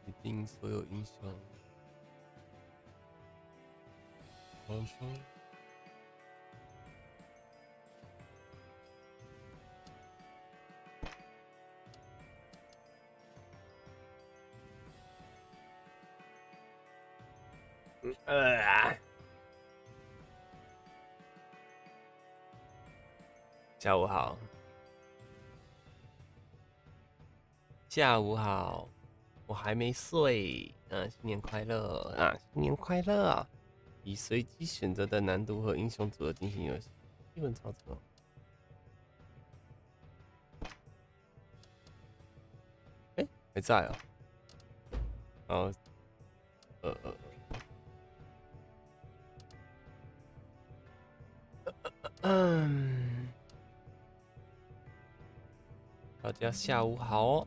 决定所有影响。好像。下午好，下午好，我还没睡，新年快乐啊，新年快乐！以随机选择的难度和英雄组合进行游戏，基本操作。哎，还在啊？哦，大家下午好哦。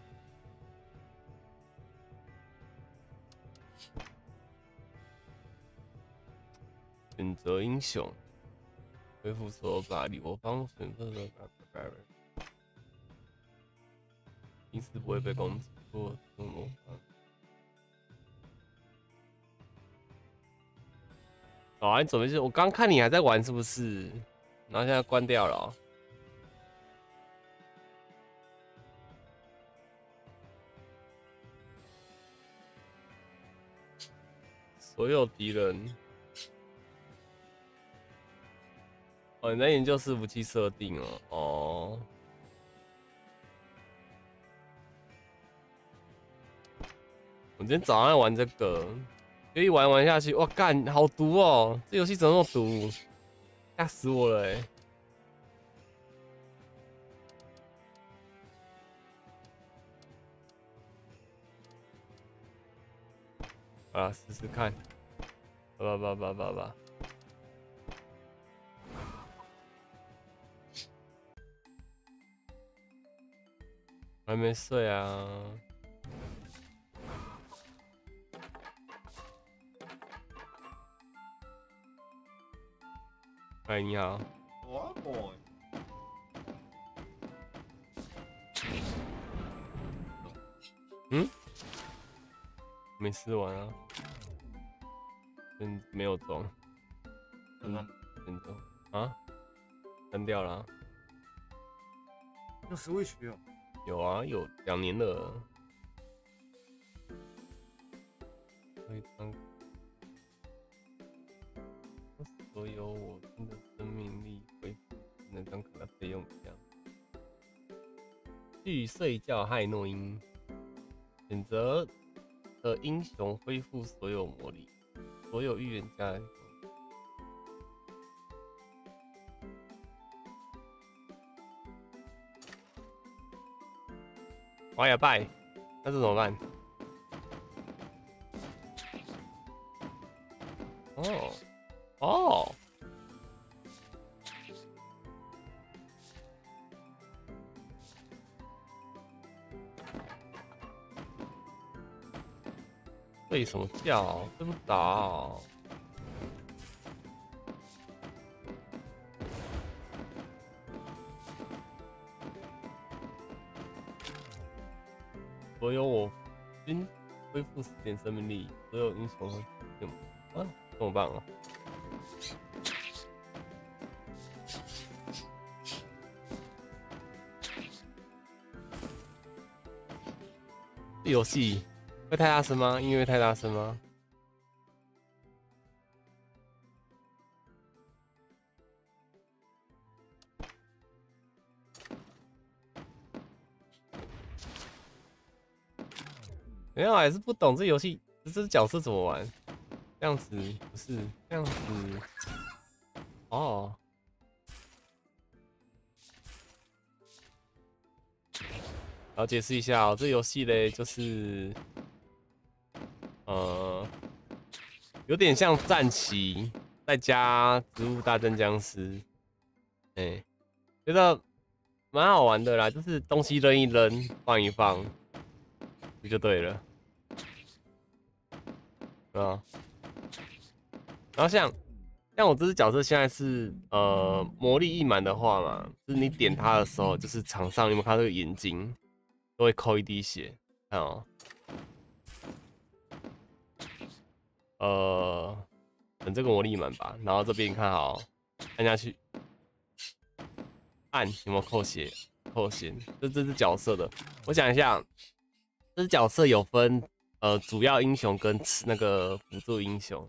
选择英雄，恢复所有法力，我方选择的因此不会被攻击。做这种魔法。好啊，你准备是？我刚看你还在玩是不是？然后现在关掉了哦。所有敌人。哦，你在研究伺服器设定哦。哦。我今天早上玩这个，就一玩下去，哇干，好毒哦！这游戏怎么那么毒？吓死我了哎！好啦，试试看。吧。还没睡啊。嗨，你好。嗯？没试完啊。没有装。先装啊？删掉了啊。 有 Switch 有？ 有啊，有2年了。可以当所有我真的生命力恢复，能当可的费用一样。去睡觉，害诺因。选择的英雄恢复所有魔力，所有预言家。华雅拜，那这怎么办？哦，哦，睡什么觉？睡不着。所有我均恢复10点生命力，所有英雄会啊，这么棒啊！这游戏会太大声吗？音乐太大声吗？没有，还是不懂这游戏，这角色怎么玩？这样子不是这样子哦。然后解释一下哦，这游戏嘞就是有点像战棋，再加植物大战僵尸，觉得蛮好玩的啦，就是东西扔一扔，放一放，这就对了，啊。然后像我这只角色现在是魔力一满的话嘛，就是你点它的时候，就是场上有没有看到这个眼睛都会扣1滴血，看哦。 等这个魔力满吧。然后这边看好，按下去，按有没有扣血？扣血，这是角色的。我讲一下，这是角色有分主要英雄跟那个辅助英雄。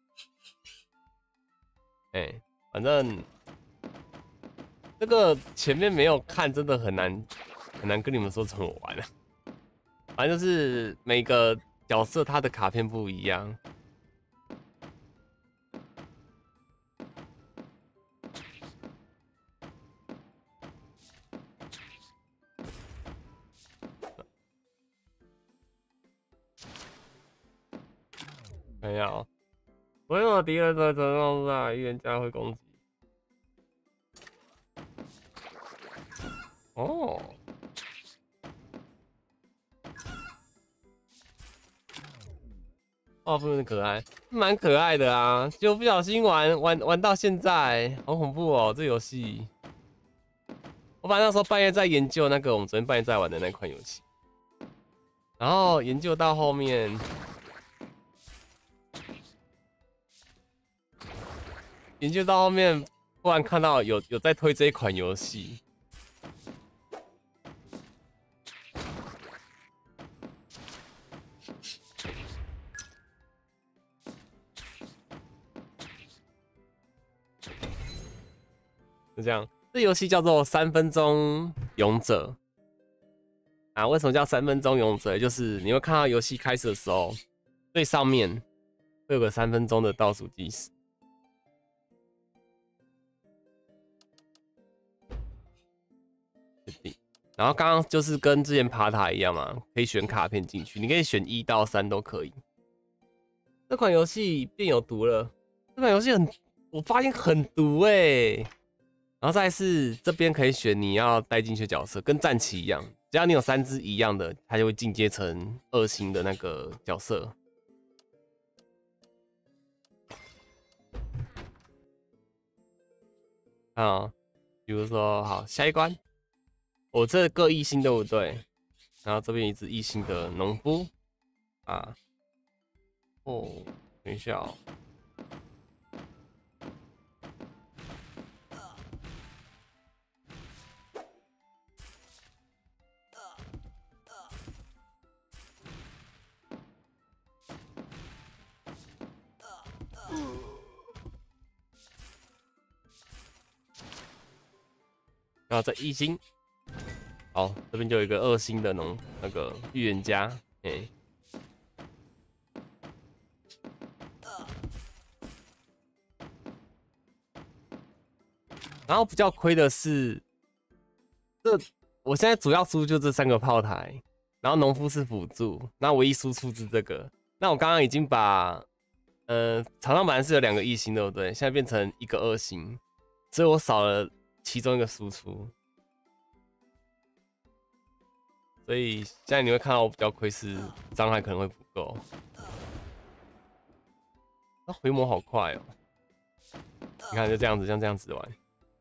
反正这个前面没有看，真的很难跟你们说怎么玩啊。反正就是每个角色他的卡片不一样。没有，所有敌人的承受下，预言家会攻击。哦，画风很可爱，蛮可爱的啊！就不小心玩到现在，好恐怖哦！这游戏，我反正那时候半夜在研究那个我们昨天半夜在玩的那款游戏，然后研究到后面。研究到后面，忽然看到有在推这一款游戏，就这样。这游戏叫做3分钟勇者啊。为什么叫3分钟勇者？就是你会看到游戏开始的时候，最上面会有个3分钟的倒数计时。然后刚刚就是跟之前爬塔一样嘛，可以选卡片进去，你可以选1到3都可以。这款游戏变有毒了，这款游戏我发现很毒然后再来是这边可以选你要带进去的角色，跟战旗一样，只要你有3只一样的，它就会进阶成2星的那个角色。啊，比如说好下一关。我这各1星对不对？然后这边一只1星的农夫啊，等一下然后这1星，好，这边就有一个2星的那个预言家，然后比较亏的是，我现在主要输就这3个炮台，然后农夫是辅助，那唯一输出是这个。那我刚刚已经把，场上本来是有2个1星对不对？现在变成1个2星，所以我少了其中一个输出。所以现在你会看到我比较亏是伤害可能会不够。那回魔好快哦！你看就这样子，像这样子玩。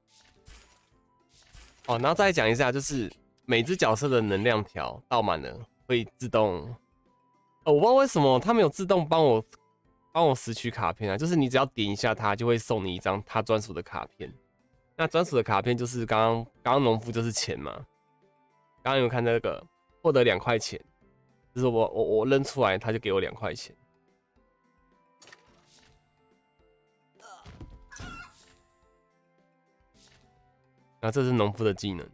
哦，然后再讲一下，就是每只角色的能量条到满了会自动。我不知道为什么它没有自动帮我拾取卡片啊，就是你只要点一下它，就会送你一张它专属的卡片。那专属的卡片就是刚刚农夫就是钱嘛。刚刚有看这个获得2块钱，就是我扔出来，他就给我2块钱。然后这是农夫的技能。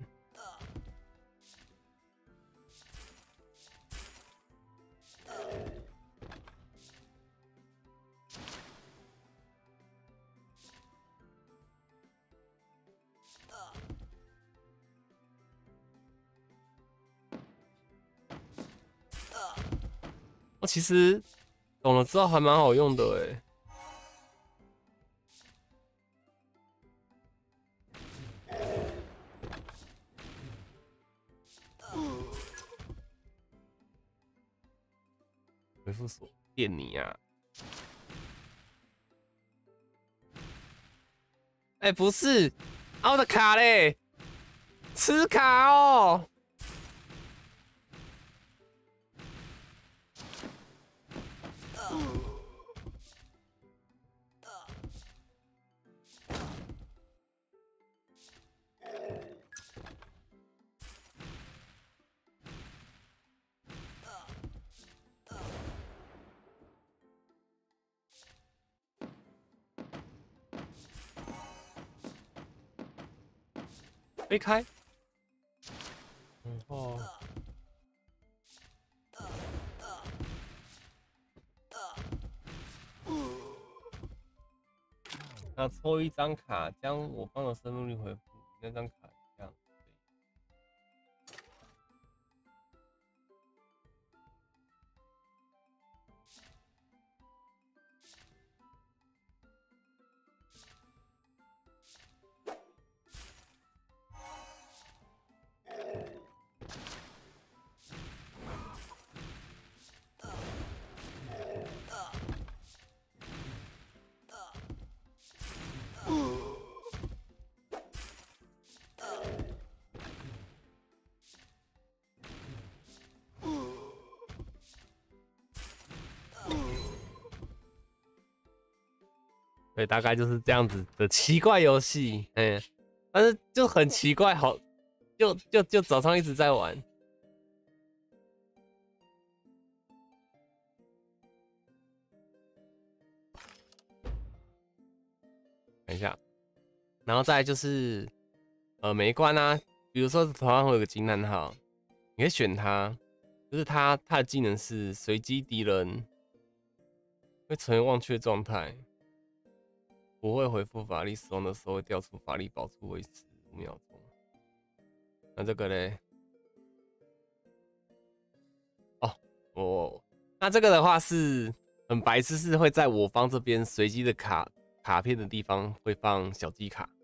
其实懂了之后还蛮好用的回复锁电你啊！不是，我的卡嘞，吃卡哦。 推开，然后那抽一张卡，将我方的生命力回复，那张卡一样。对，大概就是这样子的奇怪游戏，但是就很奇怪，好，就早上一直在玩。等一下，然后再来就是每一关啊，比如说头上会有个金叹号，你可以选它，就是它的技能是随机敌人会成为忘却状态。不会回复法力，使用的时候会掉出法力宝珠，维持5秒钟。那这个嘞？哦，那这个的话是很白痴，是会在我方这边随机的卡片的地方会放小鸡卡，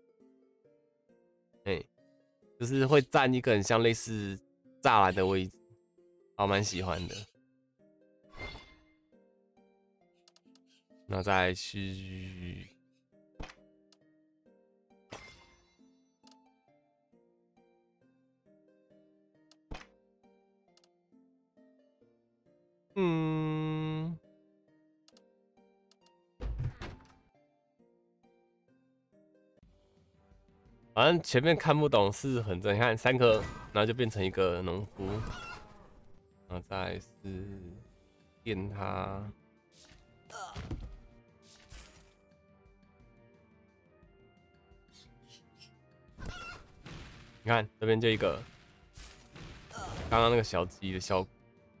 就是会占一个很像类似栅栏的位置，我蛮喜欢的。那再去。反正前面看不懂是很正，你看3颗，然后就变成一个农夫，然后再是电他，你看这边就一个，刚刚那个小鸡的效果。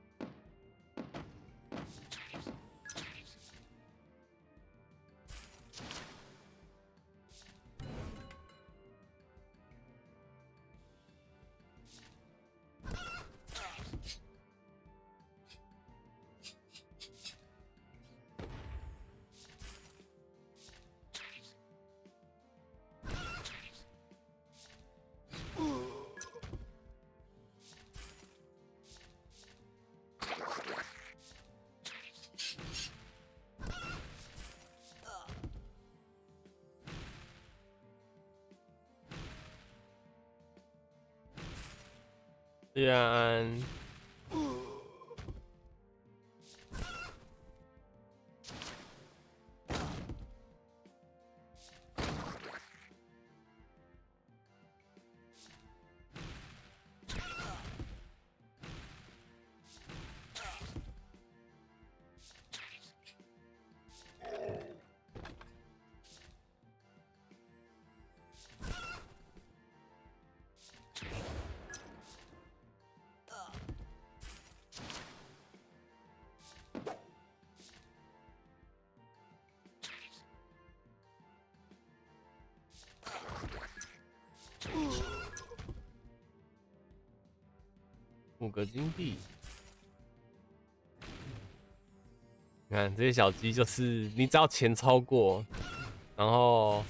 虽然5个金币，你看这些小鸡就是你只要钱超过，然后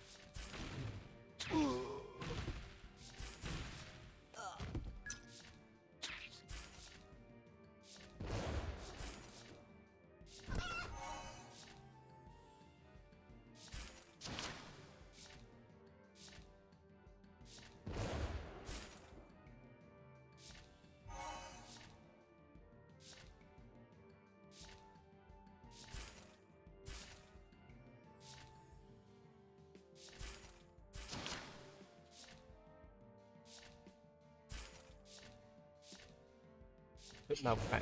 拿不开。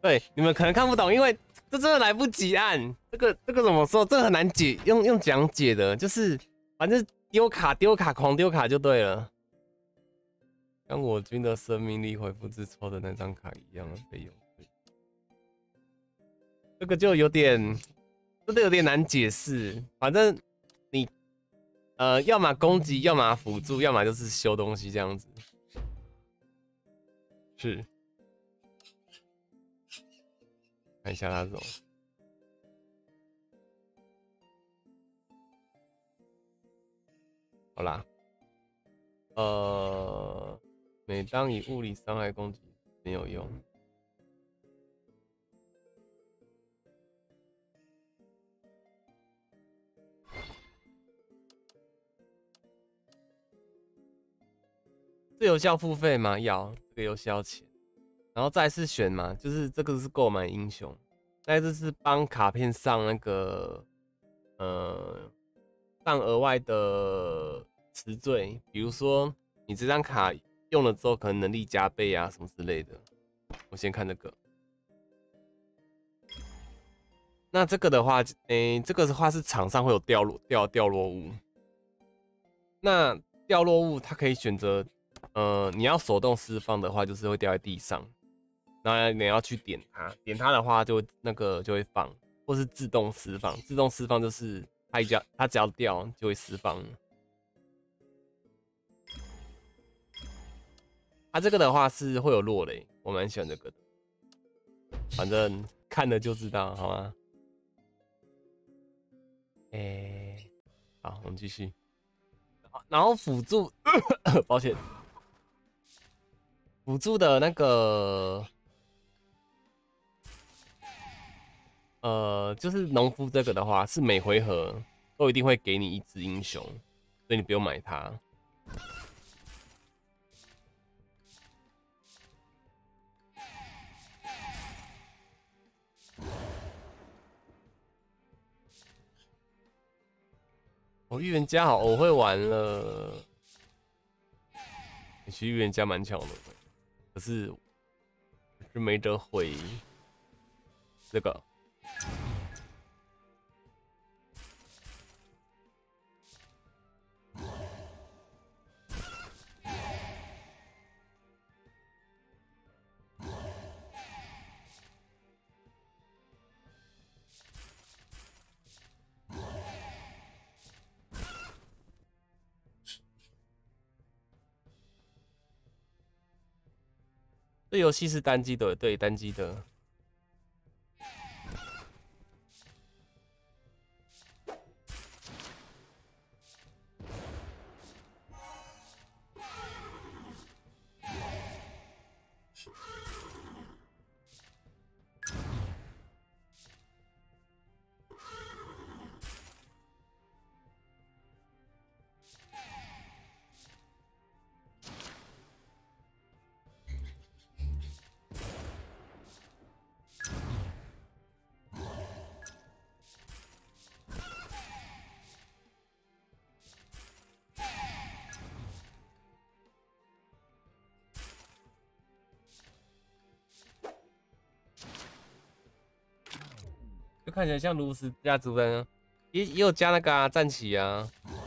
对，你们可能看不懂，因为这真的来不及按。这个怎么说？这个很难解，用讲解的，就是反正丢卡狂丢卡就对了。跟我军的生命力恢复至抽的那张卡一样的费用。这个就有点，真的有点难解释。反正你要么攻击，要么辅助，要么就是修东西这样子。是。看一下它这种。好啦，每当以物理伤害攻击没有用。这游戏要付费吗？要，这个游戏要钱。然后再是选嘛，就是这个是购买英雄，再这是帮卡片上那个上额外的词缀，比如说你这张卡用了之后，可能能力加倍啊什么之类的。我先看这个。那这个的话，这个的话是场上会有掉落物。那掉落物它可以选择，你要手动释放的话，就是会掉在地上，然后你要去点它，点它的话就那个就会放，或是自动释放。自动释放就是它只要掉就会释放。它这个的话是会有落雷，我蛮喜欢这个的，反正看了就知道，好吗？好，我们继续。然后辅助，抱歉，辅助的那个，就是农夫这个的话，是每回合都一定会给你一只英雄，所以你不用买它。预言家好，我会玩了。其实预言家蛮强的，可是没得回这个。这游戏是单机的，对，单机的。就看起来像炉石加竹人啊，也有加那个啊，战旗啊。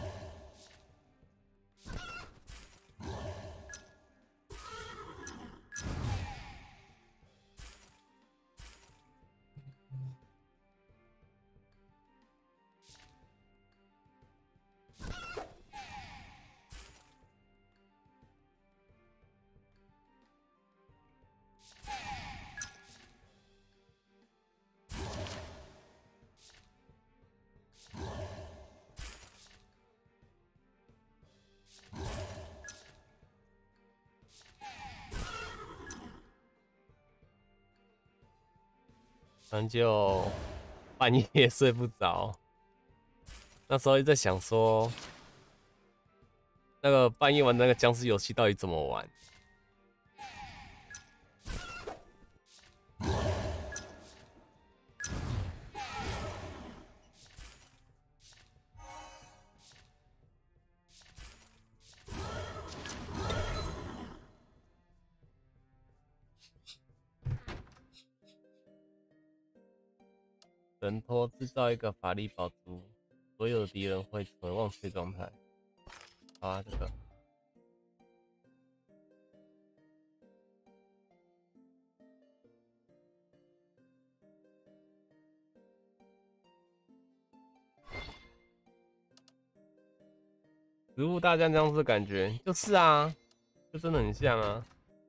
反正就半夜睡不着，那时候一直在想说，那个半夜玩那个僵尸游戏到底怎么玩？ 神托制造一个法力宝珠，所有敌人会成为忘却状态。好啊，这个。植物大战僵尸感觉就是啊，就真的很像啊。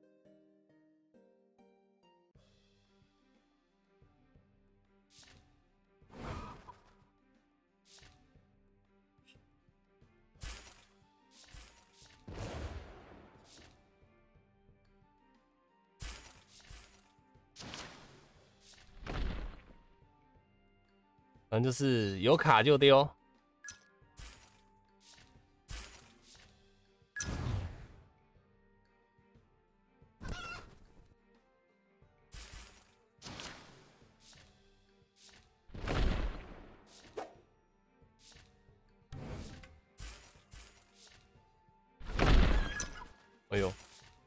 反正就是有卡就丢。哎呦，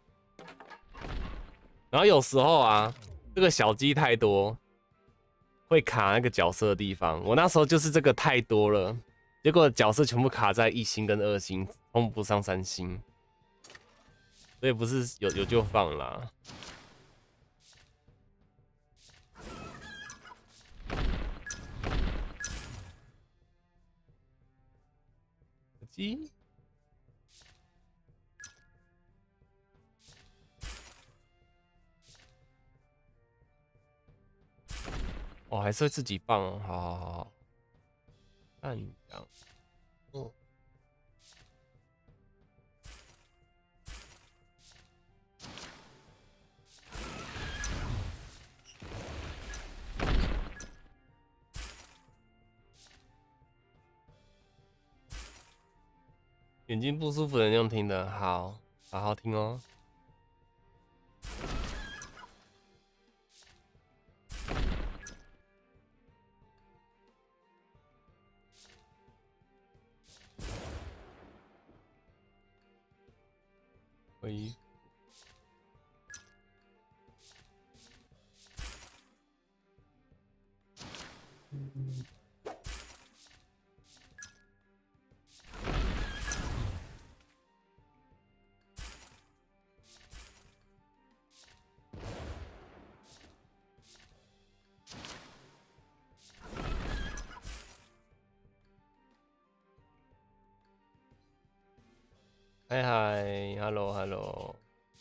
然后有时候啊，这个小鸡太多，会卡那个角色的地方。我那时候就是这个太多了，结果角色全部卡在1星跟2星，冲不上3星，所以不是有就放啦。鸡。哦，还是会自己放哦，好好好好。那你这样，嗯。眼睛不舒服的人用听的，好，好好听哦。喂。嗨嗨，hello hello。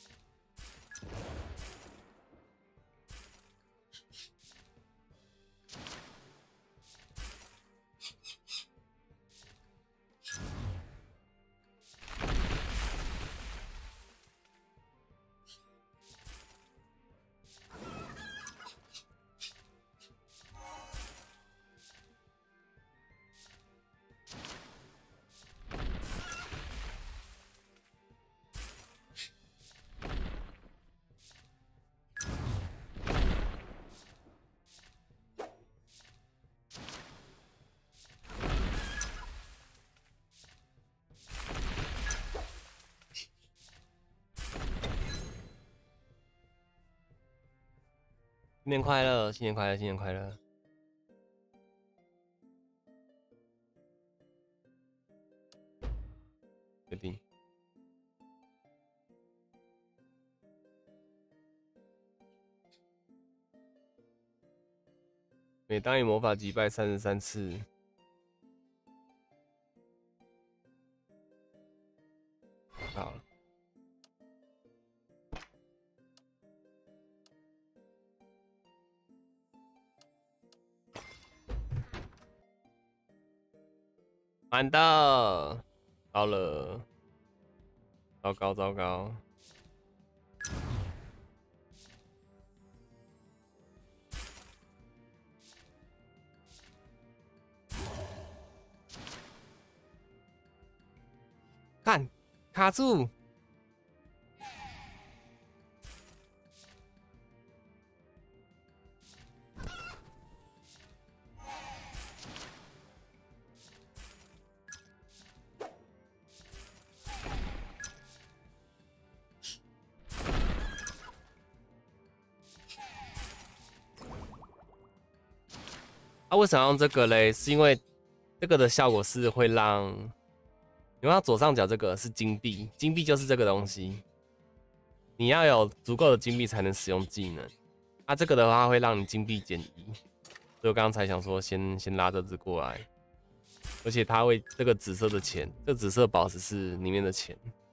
新年快乐，新年快乐，新年快乐！决定。每当以魔法击败33次，好了。满的，到了，糟糕糟糕。看，卡住。 啊，为什么要用这个嘞？是因为这个的效果是会让，你看到左上角这个是金币，金币就是这个东西，你要有足够的金币才能使用技能。啊，这个的话会让你金币减1，所以我刚刚才想说先拉这只过来，而且它会这个紫色的钱，这个紫色宝石是里面的钱。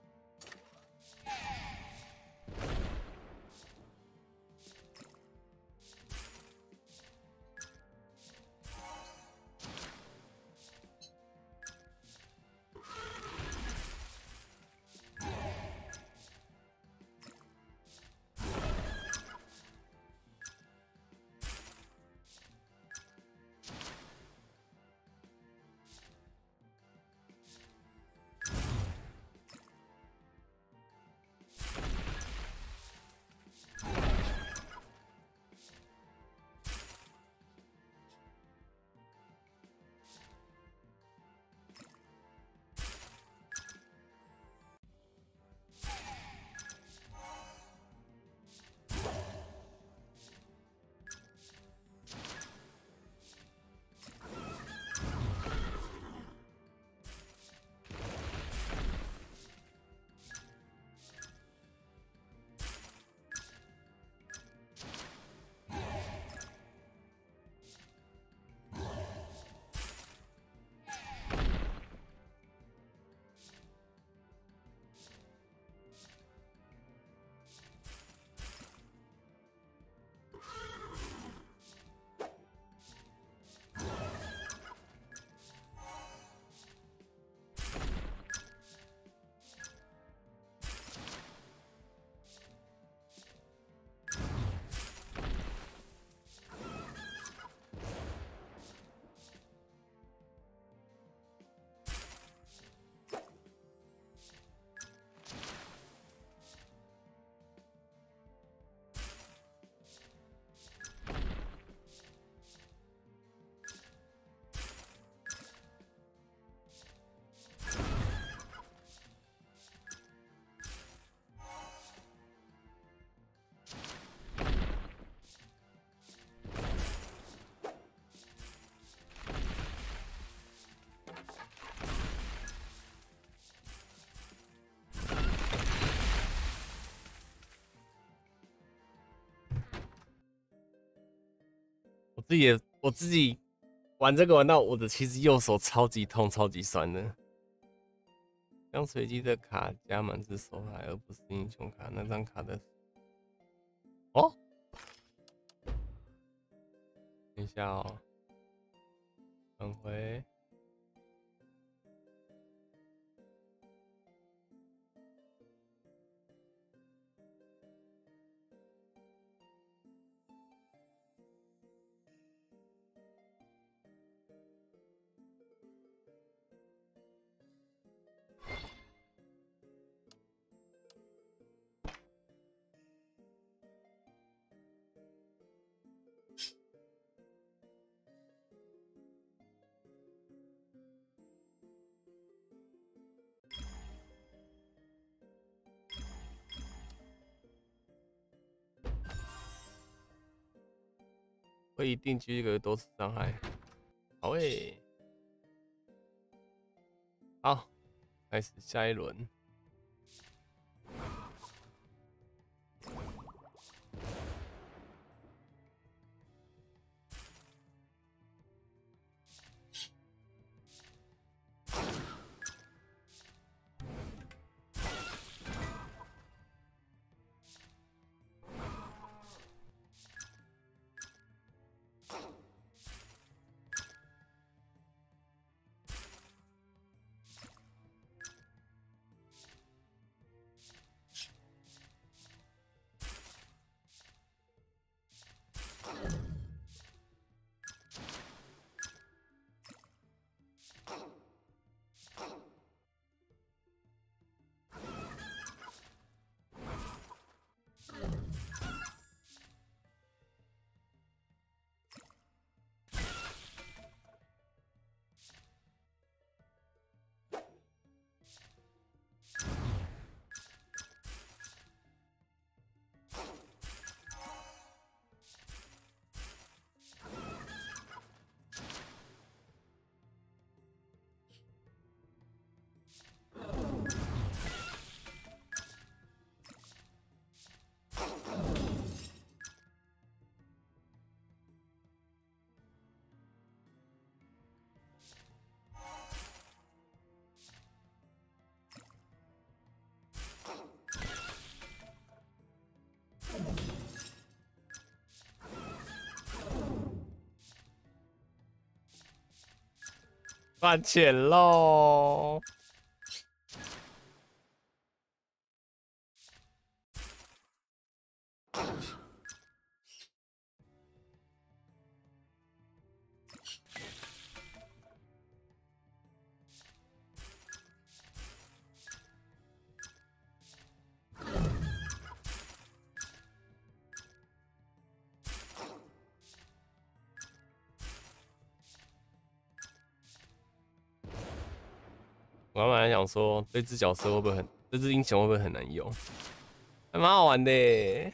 我自己玩这个玩到我的其实右手超级痛、超级酸的。将随机的卡加满至手牌，而不是英雄卡。那张卡的哦，等一下哦，返回。会一定继续给多次伤害。好诶，好，开始下一轮。 赚钱喽！我本来想说，这只角色会不会很，这只英雄会不会很难用？还蛮好玩的耶。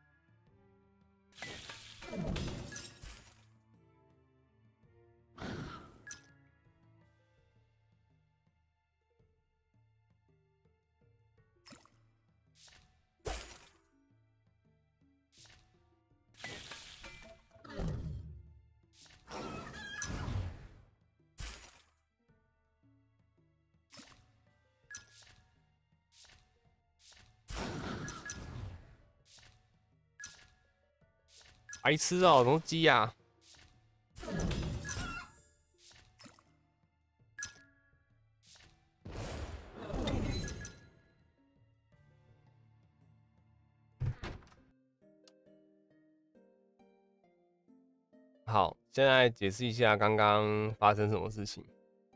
白痴哦，什么鸡呀？好，现在解释一下刚刚发生什么事情。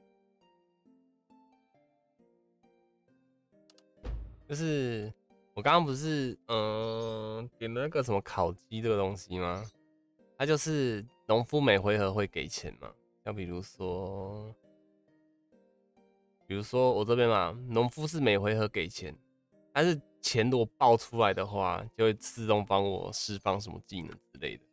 就是我刚刚不是点了那个什么烤鸡这个东西吗？它就是农夫每回合会给钱嘛，像比如说我这边嘛，农夫是每回合给钱，但是钱如果爆出来的话，就会自动帮我释放什么技能之类的。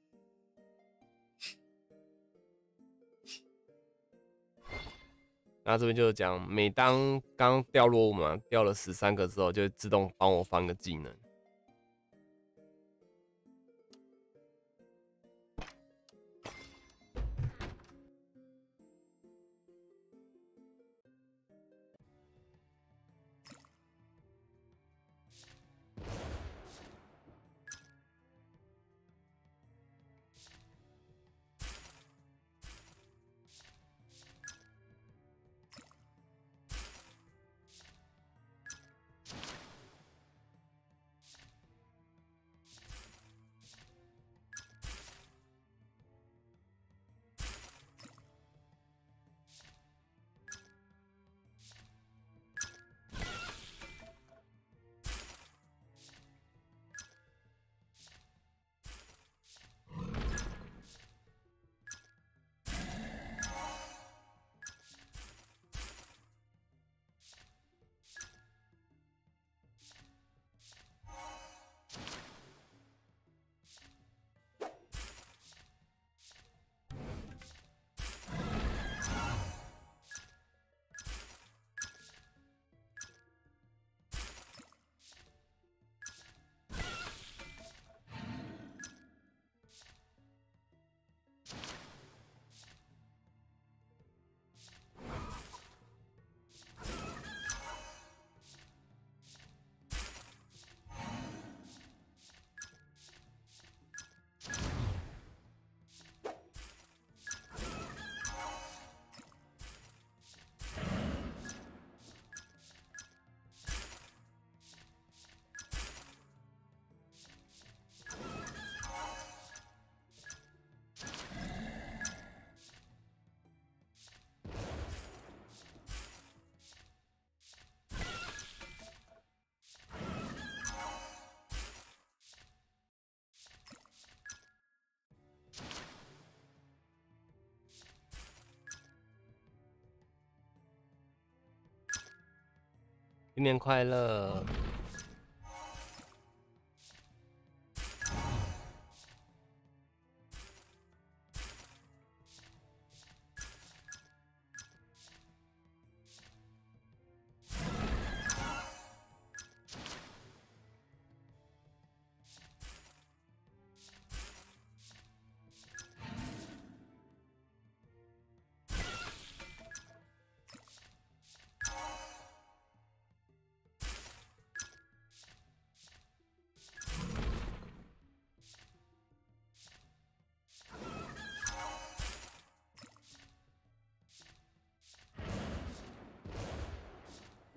那这边就是讲，每当刚掉落物嘛，掉了13个之后，就会自动帮我放个技能。新年快乐！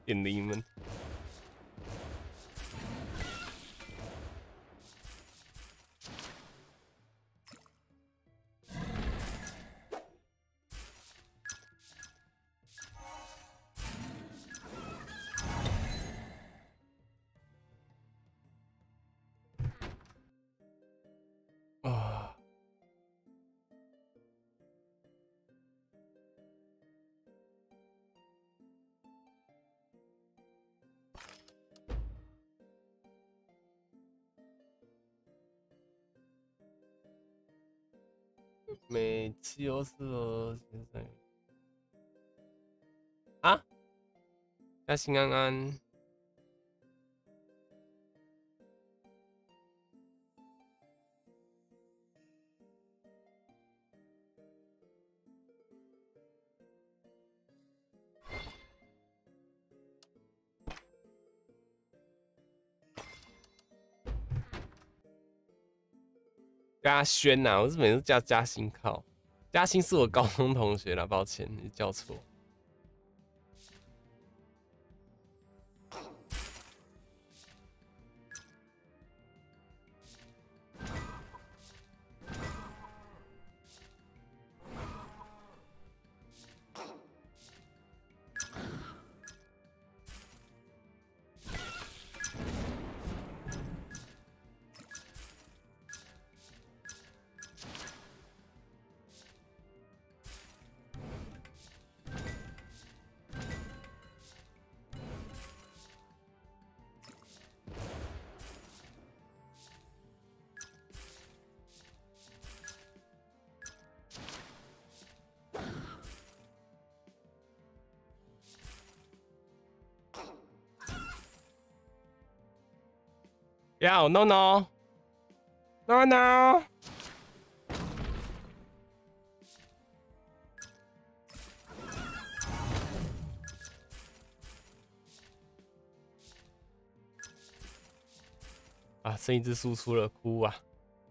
点灵们。啊！每期有是先生啊，嘉兴安安。嘉轩呐、我是每次叫嘉兴靠，嘉兴是我高中同学啦，抱歉，你叫错。要 no no no no。啊，剩一只输出了，哭啊！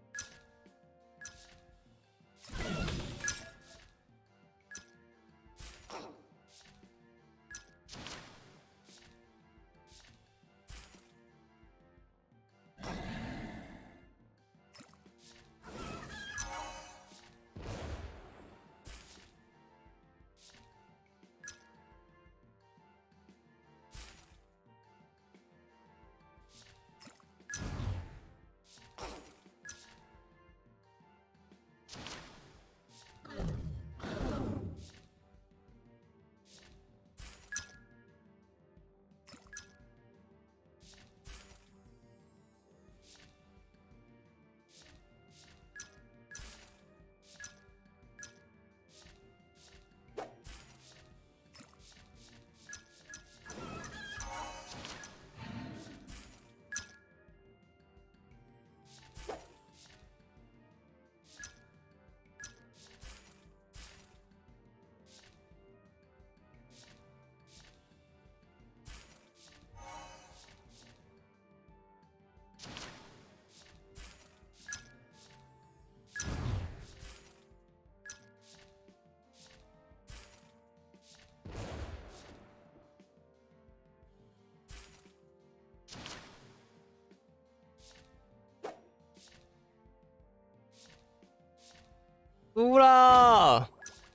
输了。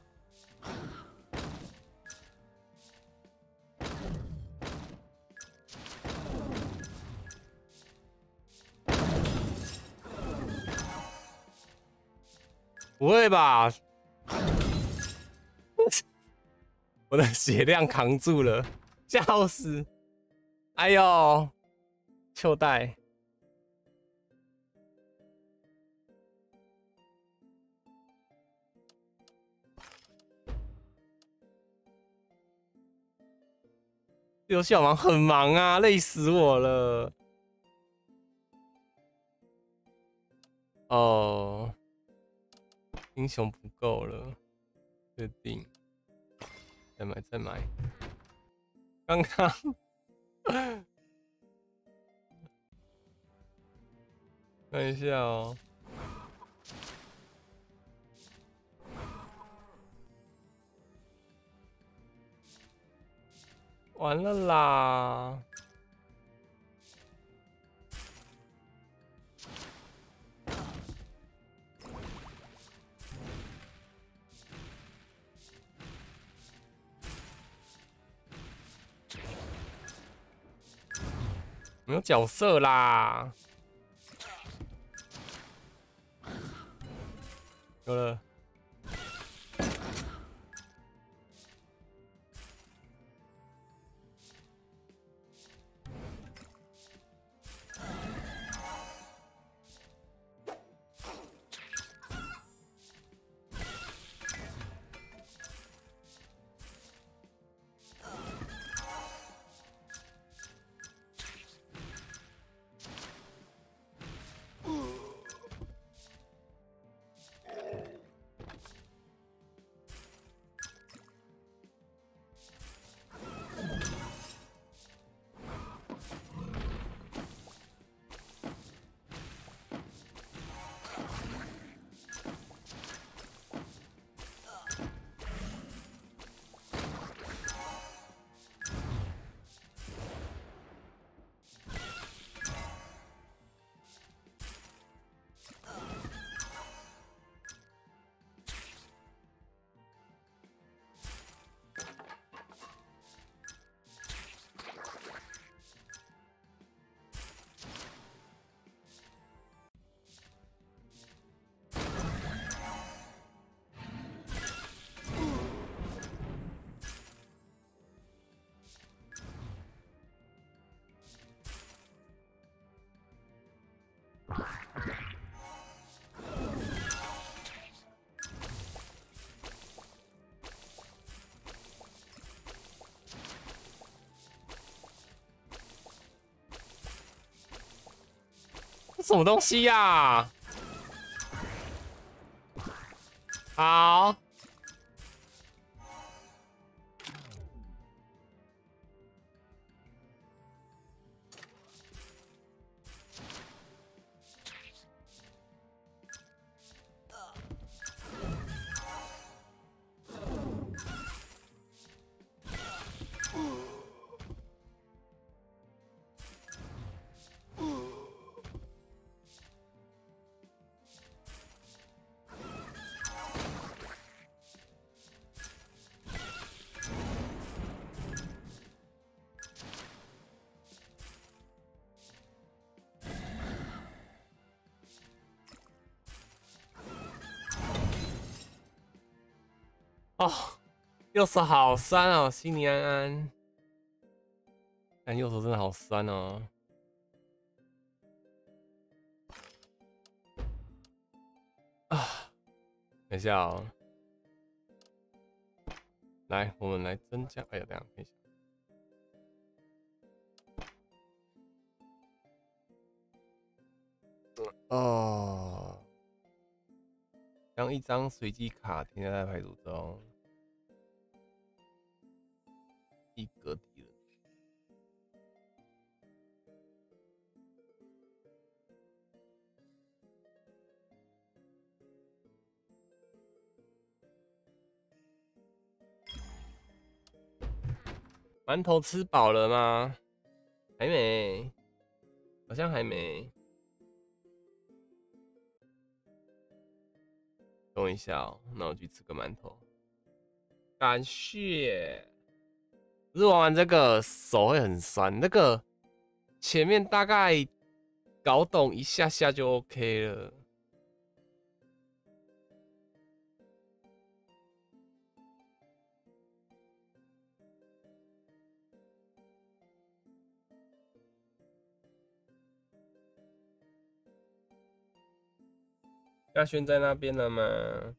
不会吧？我的血量扛住了，笑死！哎呦，秋袋。游戏好忙，很忙啊，累死我了。哦，英雄不够了，确定。再买再买。刚刚看一下哦。 完了啦！没有角色啦，有了。什么东西呀、啊？好，哦，右手好酸哦，心里安安。但右手真的好酸哦。啊，等一下哦，来，我们来增加。哎呀，等一下看一下。哦，将一张随机卡添加在牌组中，一格敌人。馒头吃饱了吗？还没，好像还没。等我一下哦，那我去吃个馒头。感谢。只是玩完这个手会很酸，那个前面大概搞懂一下下就 OK 了。亚轩在那边了吗？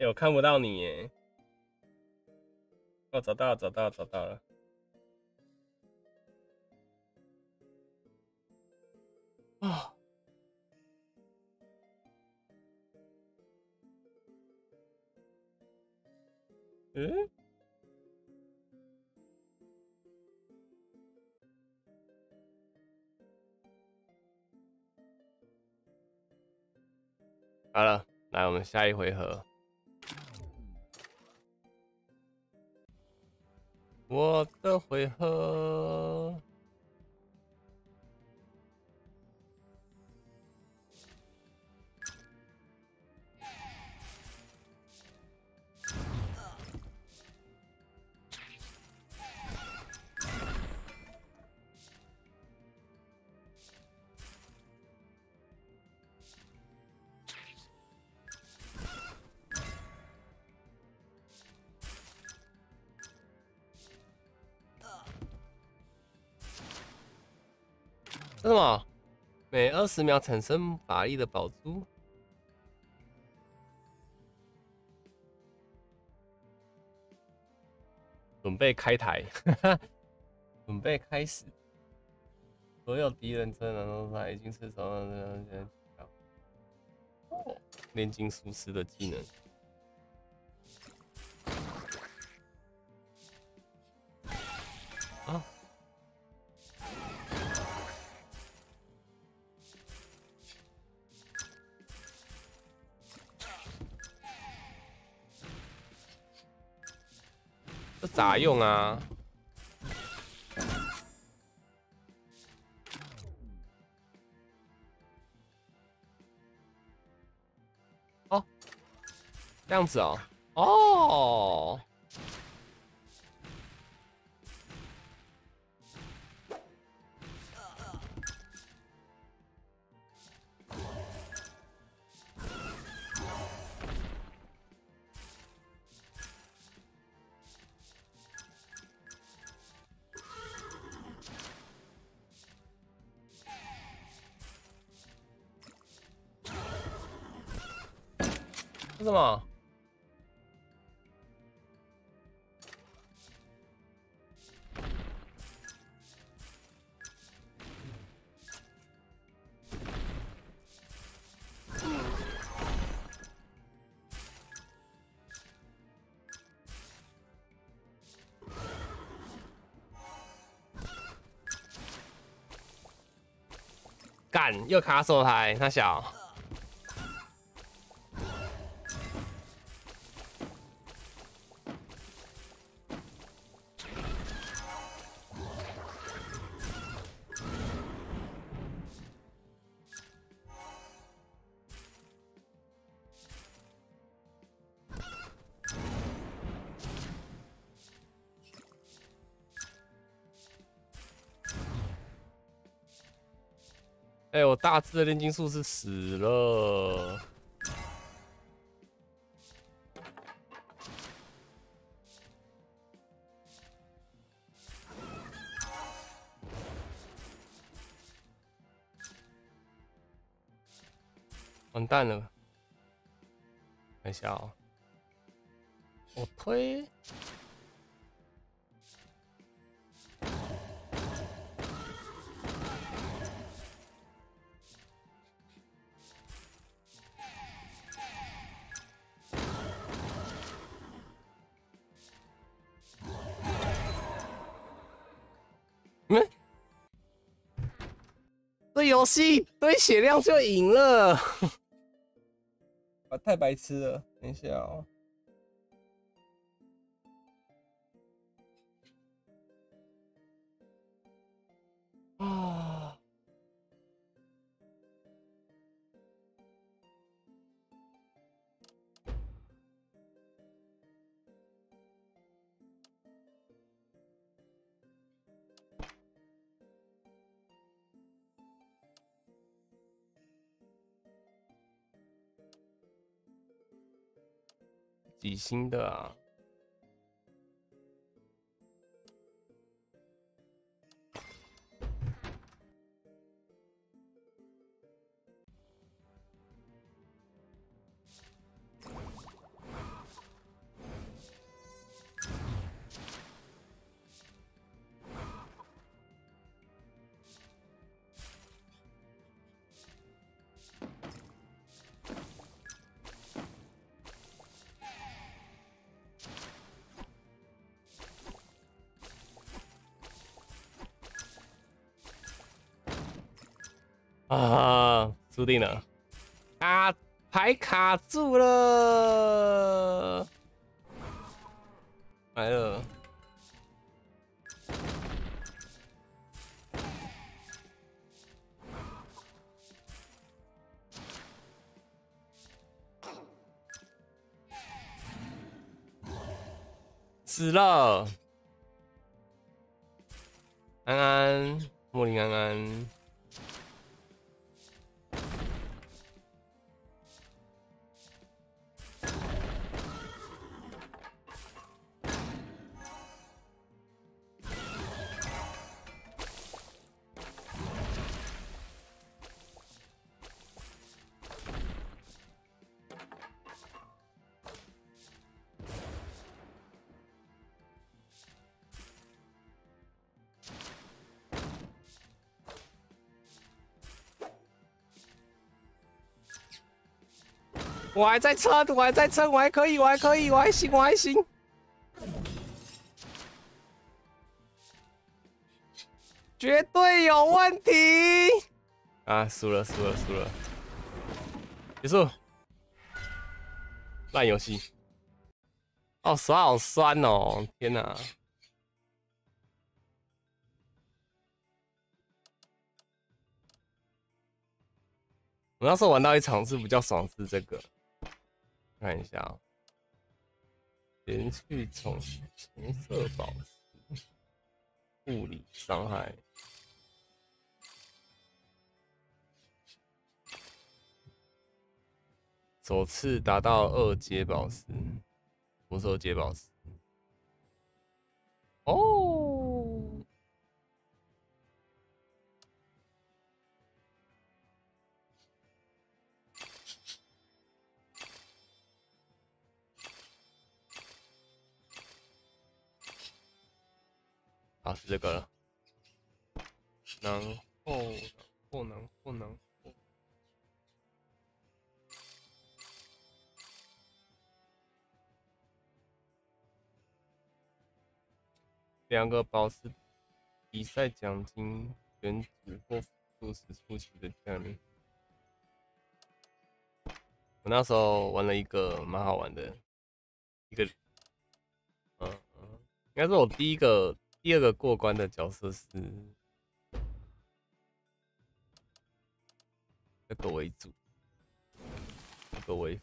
我看不到你耶。哦，找到了，找到了，找到了。啊，嗯，好了，来，我们下一回合。我的回合。这什么？每20秒产生法力的宝珠。准备开台，准备开始。所有敌人真的都他已经是手上的炼金术师的技能。啊！这咋用啊？哦，这样子哦。哦。为什么？干，又卡手台，他小。哎、我大只的炼金术士死了。完蛋了，等一下哦，我推。嗯，这游戏堆血量就赢了。啊，太白痴了，等一下哦。啊，几星的啊？ 啊，输定了，牌卡住了，来了，死了，安安，莫林安安。我还在撑，我还在撑，我还可以，我还可以，我还行，我还行。绝对有问题！啊，输了，输了，输了，结束。烂游戏。哦，手好酸哦！天哪！我那时候玩到一场是比较爽，是这个，看一下哦。连续重色宝石，物理伤害。首次达到2阶宝石，魔兽阶宝石。哦，好，是这个了。然后，2个宝石比赛奖金，原主或辅助时出奇的奖励。我那时候玩了一个蛮好玩的，一个，应该是我第二个过关的角色是这个为主，这个为辅。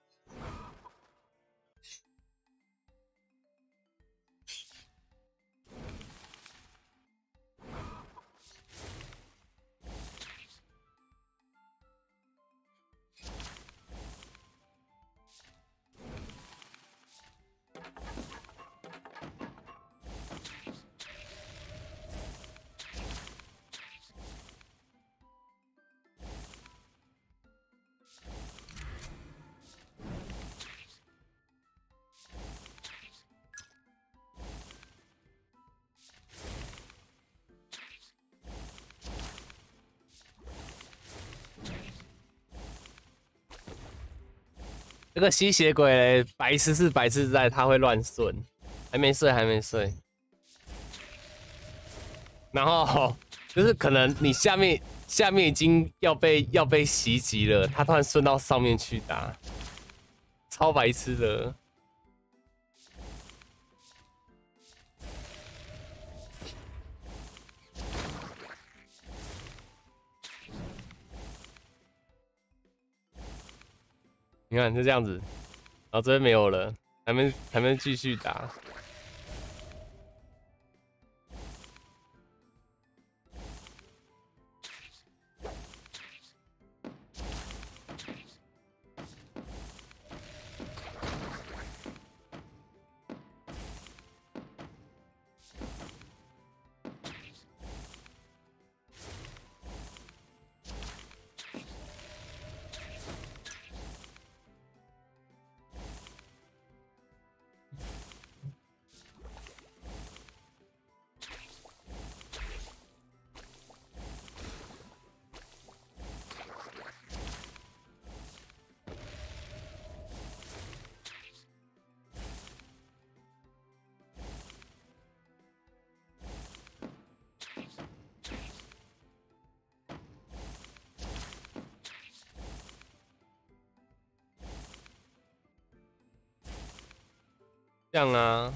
这个吸血鬼白痴是白痴在，他会乱顺，还没睡，还没睡。然后就是可能你下面已经要被袭击了，他突然顺到上面去打，超白痴的。你看就这样子，然后这边没有了，还没继续打。 这样啊。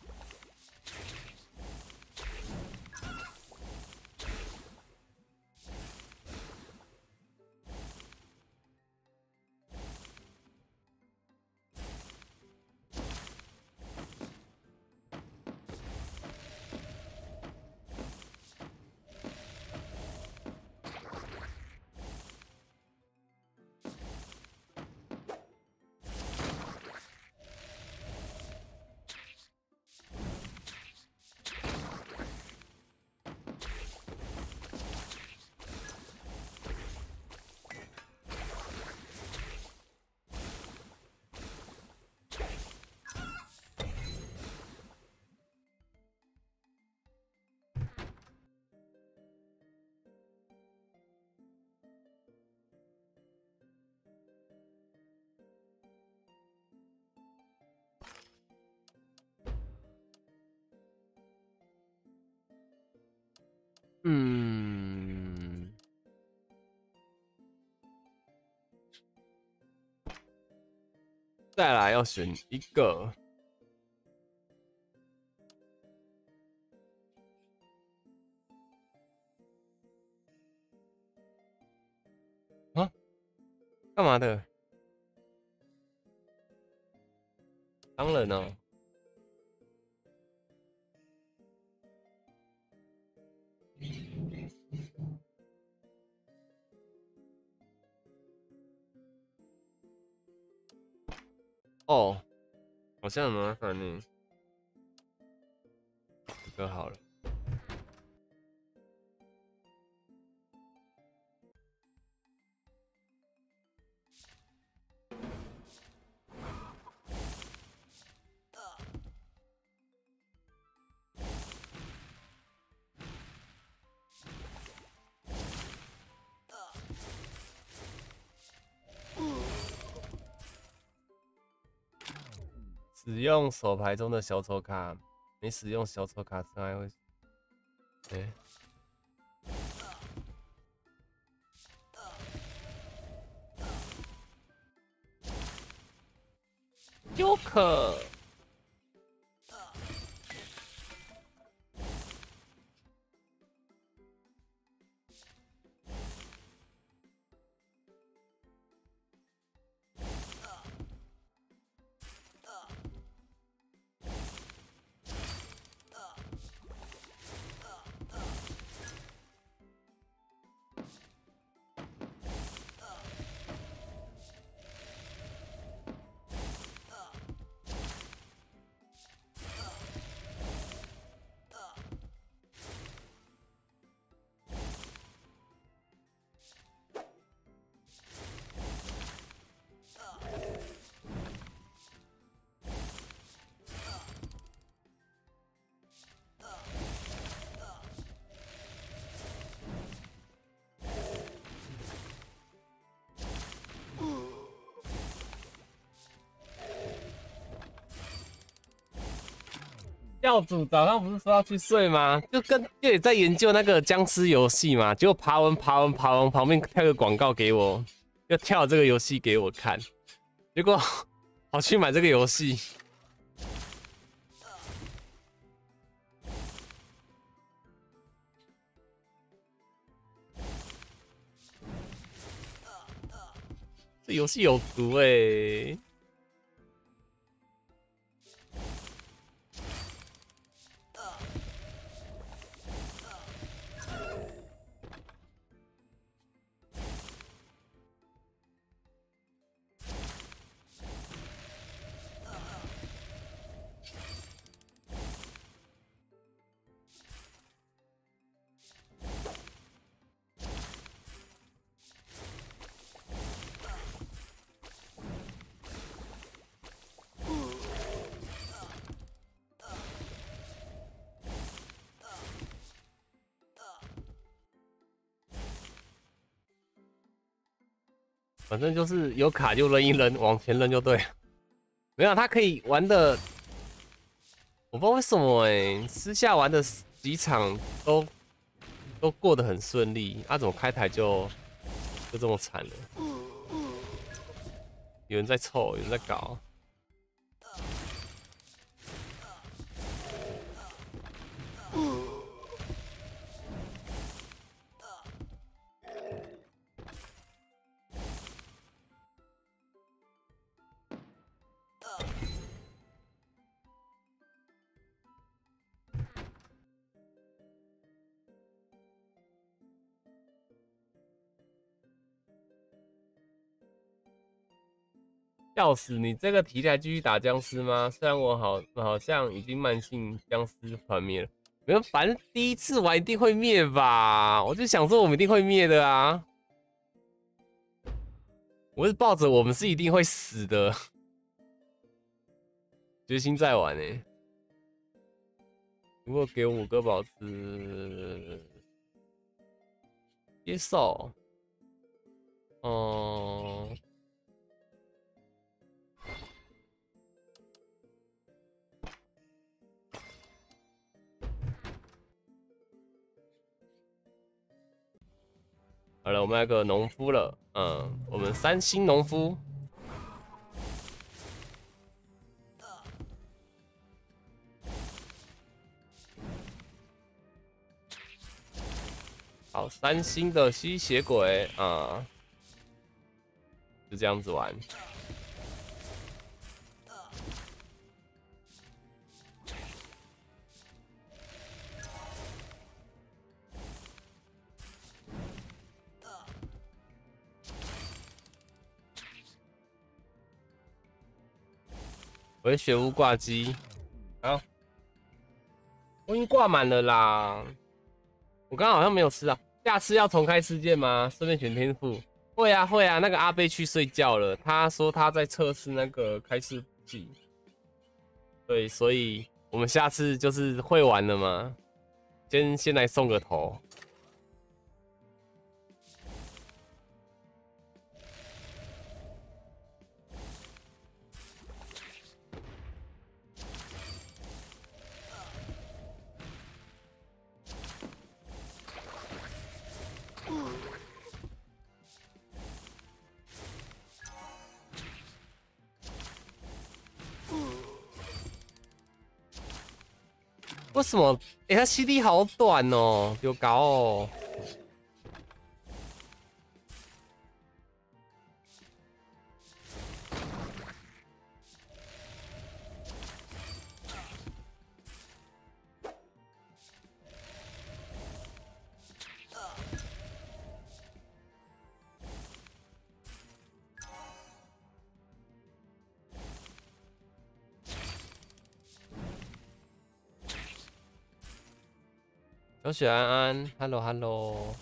嗯，再来要选一个。啊？干嘛的？当然哦。哦，好像很麻烦呢。这个好了。使用手牌中的小丑卡，没使用小丑卡伤害会。欸Joker。教主早上不是说要去睡吗？就也在研究那个僵尸游戏嘛，结果爬文，旁边跳个广告给我，就跳这个游戏给我看，结果跑去买这个游戏。这游戏有毒欸。反正就是有卡就扔一扔，往前扔就对了。没有，他可以玩的，我不知道为什么私下玩的几场都过得很顺利，怎么开台就这么惨了？有人在凑，有人在搞。 笑死！你这个题材继续打僵尸吗？虽然我好像已经慢性僵尸团灭了，没有，反正第一次玩一定会灭吧。我就想说我们一定会灭的啊！我是抱着我们是一定会死的决心在玩欸。如果给我5个宝石，接受。嗯。好了，我们那个农夫了，我们3星农夫。好，3星的吸血鬼啊，就这样子玩。回血屋挂机，好，我已经挂满了啦。我刚刚好像没有吃啊，下次要重开世界吗？顺便选天赋。会啊会啊，那个阿贝去睡觉了，他说他在测试那个开市器。对，所以我们下次就是会玩了嘛，先来送个头。为什么？他 CD 好短哦，有搞哦。小雪安安 ，Hello Hello。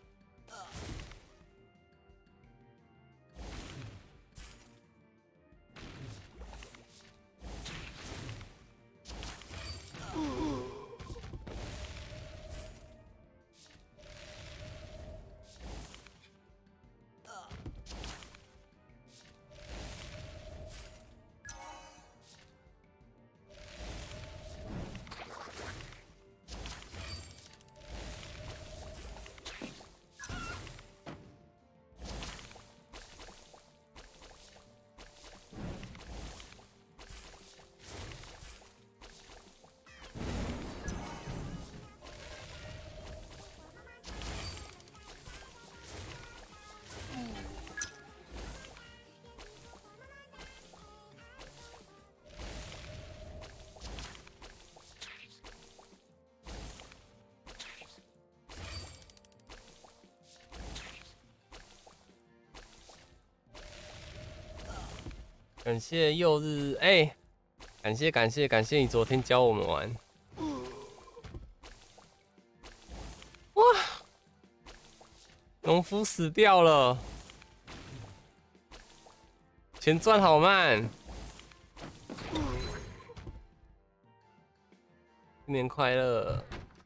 感谢又日感谢你昨天教我们玩。哇，农夫死掉了，钱赚好慢。新年快乐！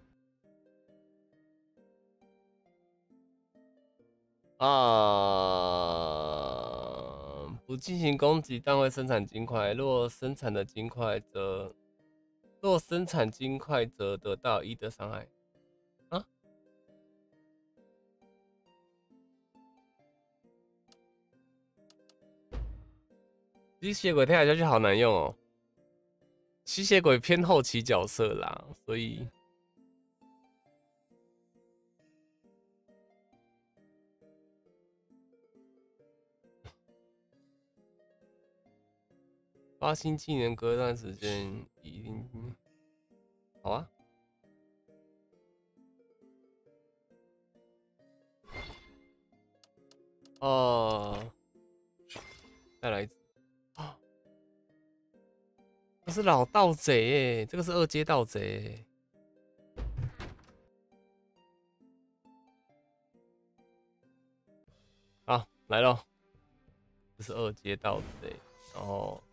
不进行攻击，但会生产金块。若生产金块则得到1的伤害。啊？吸血鬼跳来跳去好难用哦。吸血鬼偏后期角色啦，所以发新技能隔段时间一定好啊。再来一次。 这是老盗贼耶，这个是二阶盗贼耶。好，来咯，这是二阶盗贼，然后。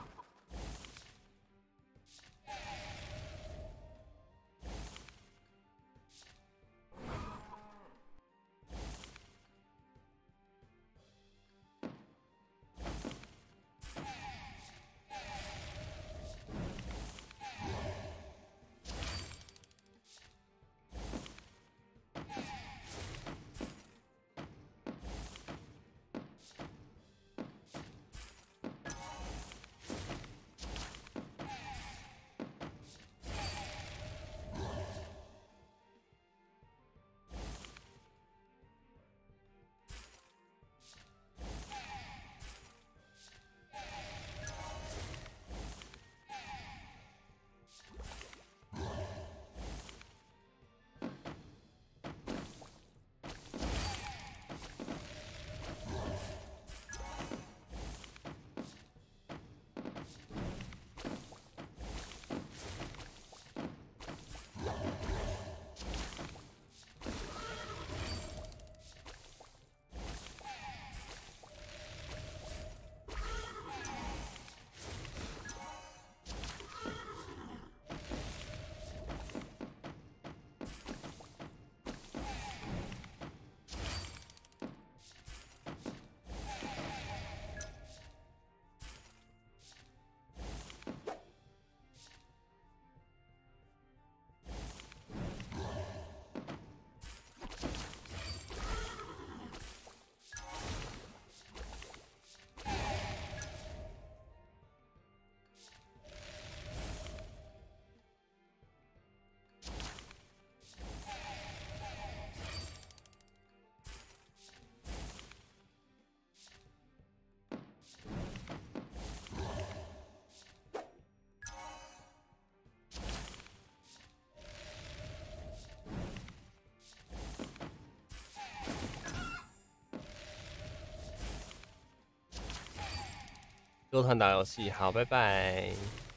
纠团打游戏，好，拜拜。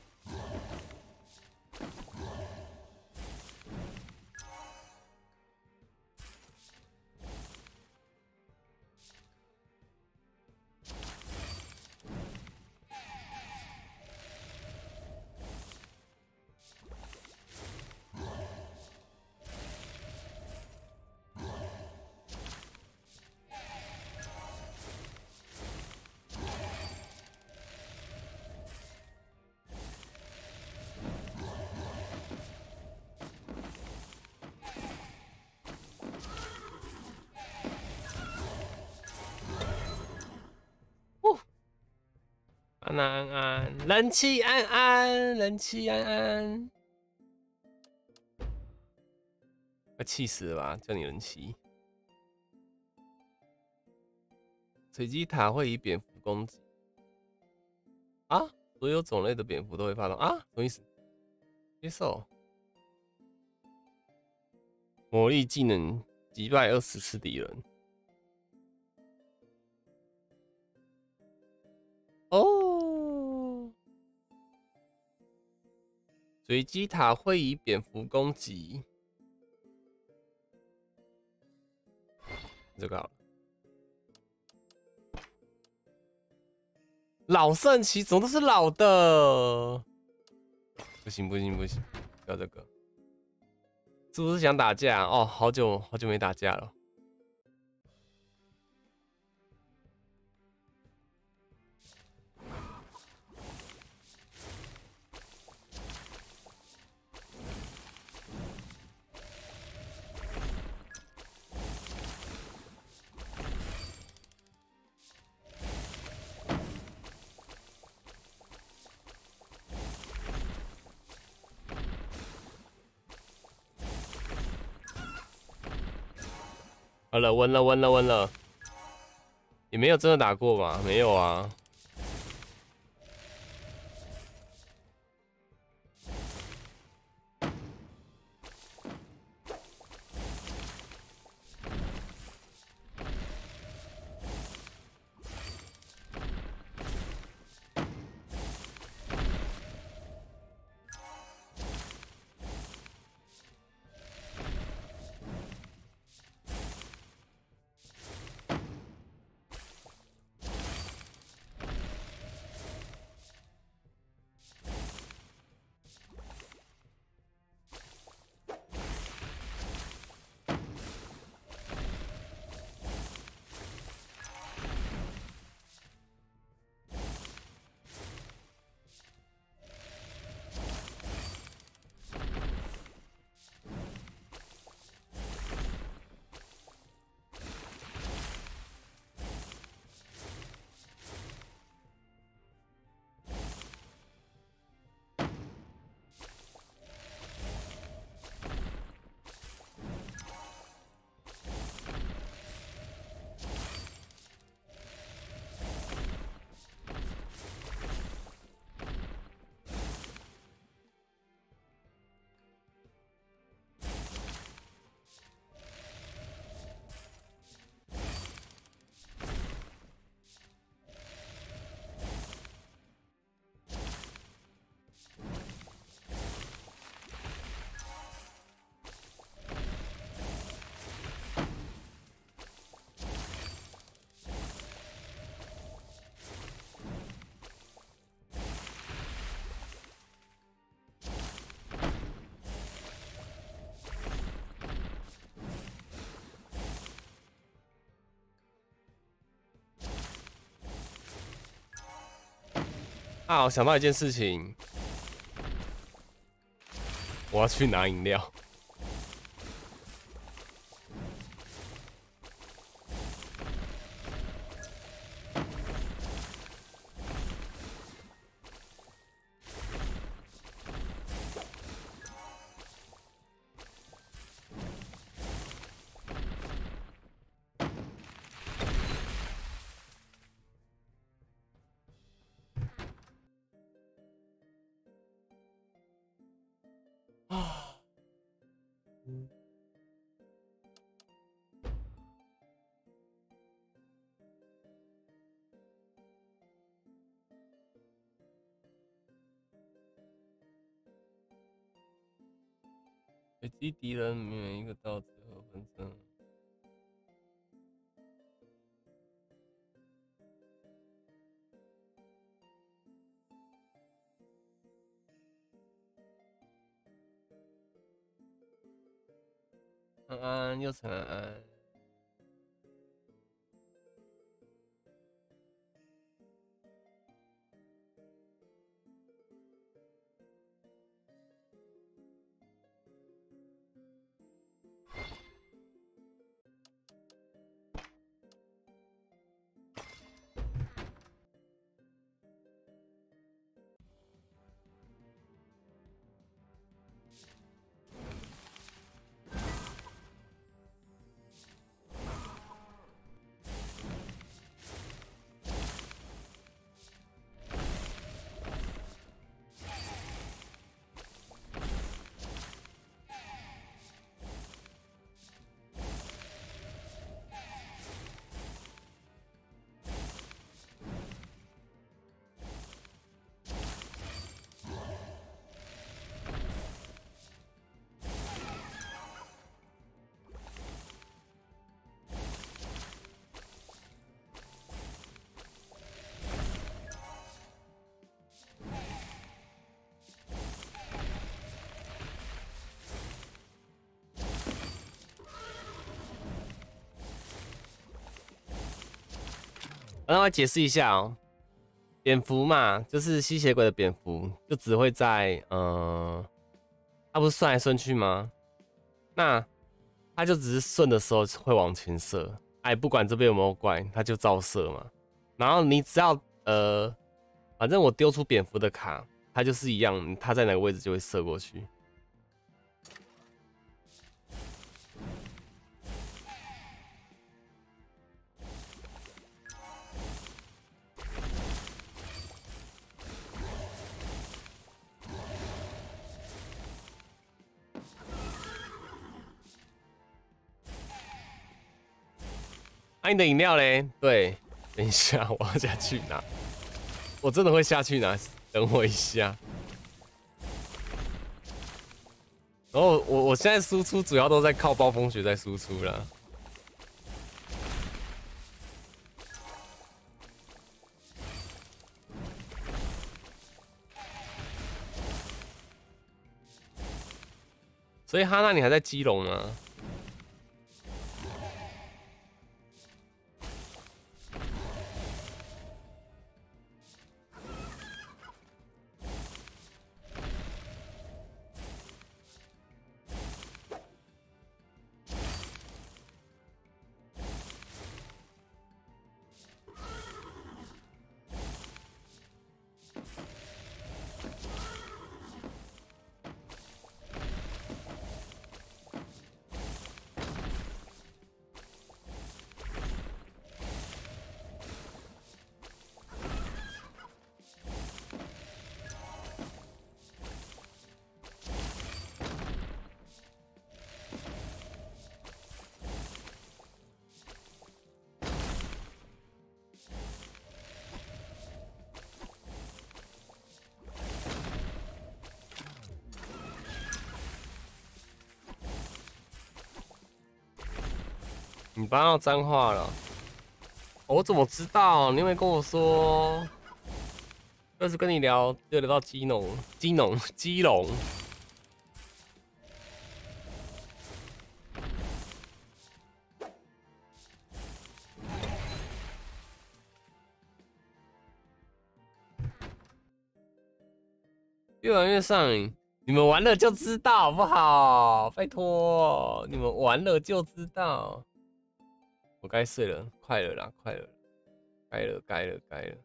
安安安，人气安安，人气安安，快气死了吧！叫你人气。随机塔会以蝙蝠攻击啊，所有种类的蝙蝠都会发动啊，什么意思？接受。魔力技能击败20次敌人。哦，随机塔会以蝙蝠攻击。这个好了。老圣骑怎么都是老的？不行不行不行，要这个。是不是想打架？哦，好久没打架了。好了，温了，也没有真的打过吧？没有啊。 啊，我想到一件事情，我要去拿饮料。啊，随机敌人每一个到最后分身。安安又成安安。那我解释一下哦，蝙蝠嘛，就是吸血鬼的蝙蝠，就只会在它不是顺来顺去吗？那它就只是顺的时候会往前射，哎，不管这边有没有怪，它就照射嘛。然后你只要反正我丢出蝙蝠的卡，它就是一样，它在哪个位置就会射过去。啊，你的饮料嘞？对，等一下，我要下去拿。我真的会下去拿，等我一下。然后我现在输出主要都在靠暴风雪在输出啦。所以哈娜，你还在基隆吗？你搬到脏话了、哦我怎么知道？你有没有跟我说？要是跟你聊，就聊到基隆。 越玩越上瘾。你们玩了就知道好不好？拜托，你们玩了就知道。我该睡了，快了啦，快了，该了。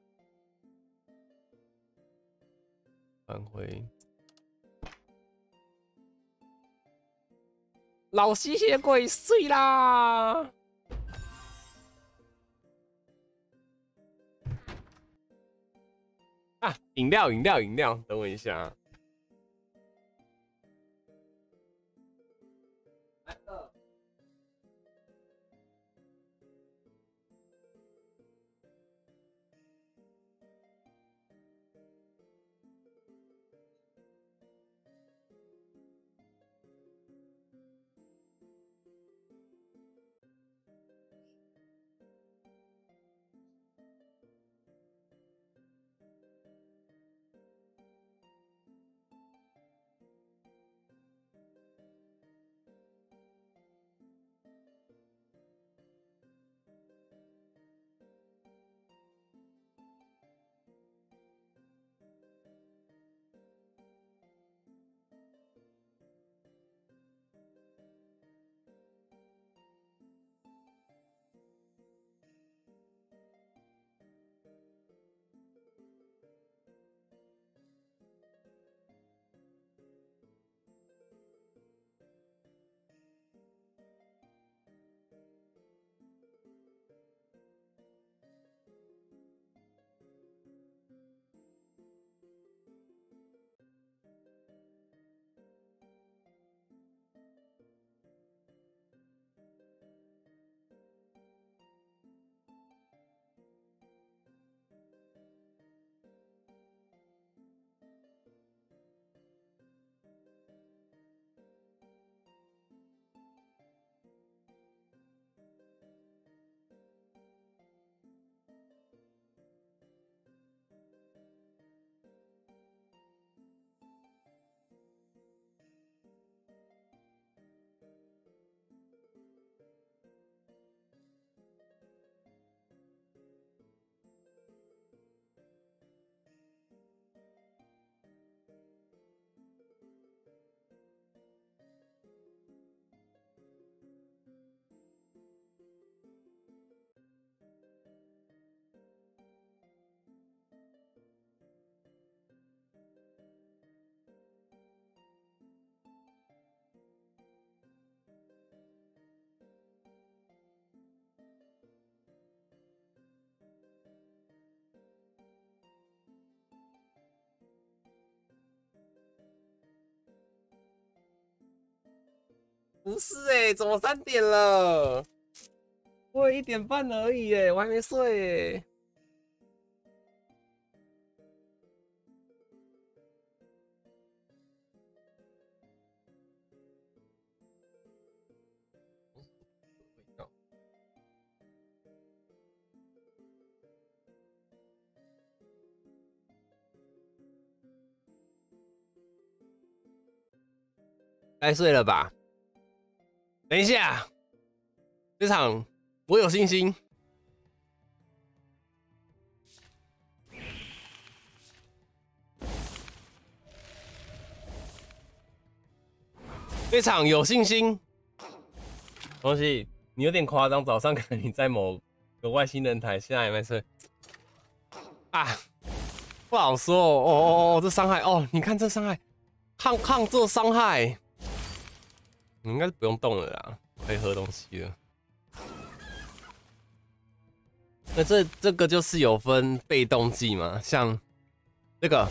返回。老吸血鬼睡啦！啊，饮料，等我一下啊。不是怎么3点了？我1点半而已我还没睡该睡了吧？等一下，这场我有信心。这场有信心。东西，你有点夸张，早上可能你在某个外星人台，现在还没睡啊，不好说哦，这伤害哦，你看这伤害，抗这伤害，你应该是不用动了啦，可以喝东西了。那这个就是有分被动技嘛，像这个